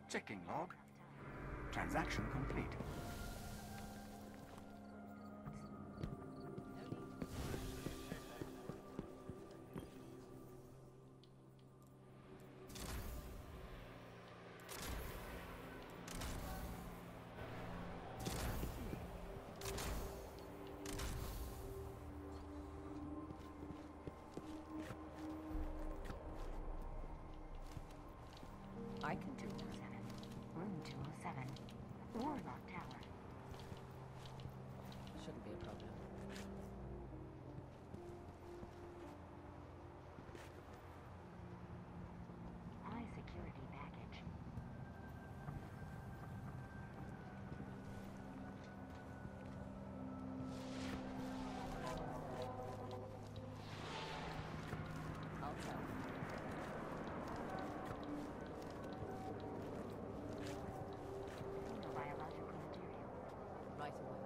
Checking log. Transaction complete. I can do two oh seven. Room two oh seven. Warlock Tower. Shouldn't be a problem. High security baggage. I'll tell. Biological material. Right away.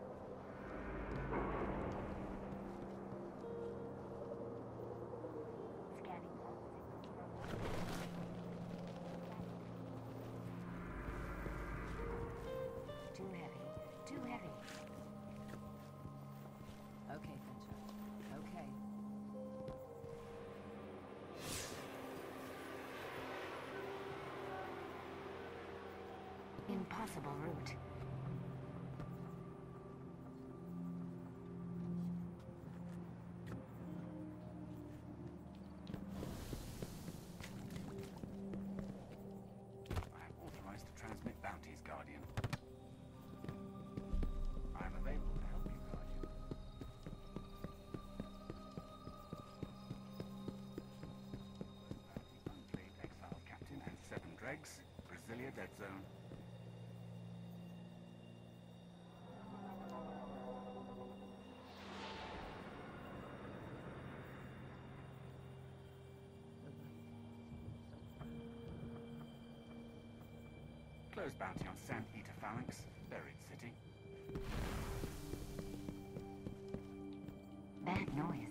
Scanning all signals. Too heavy. Too heavy. Okay, Fincher. Okay. Impossible route. I have authorized to transmit bounties, Guardian. I am available to help you, Guardian. Unclave Exile Captain and seven dregs. Brasilia Dead Zone. Close bounty on Sand Eater Phalanx, Buried City. Bad noise.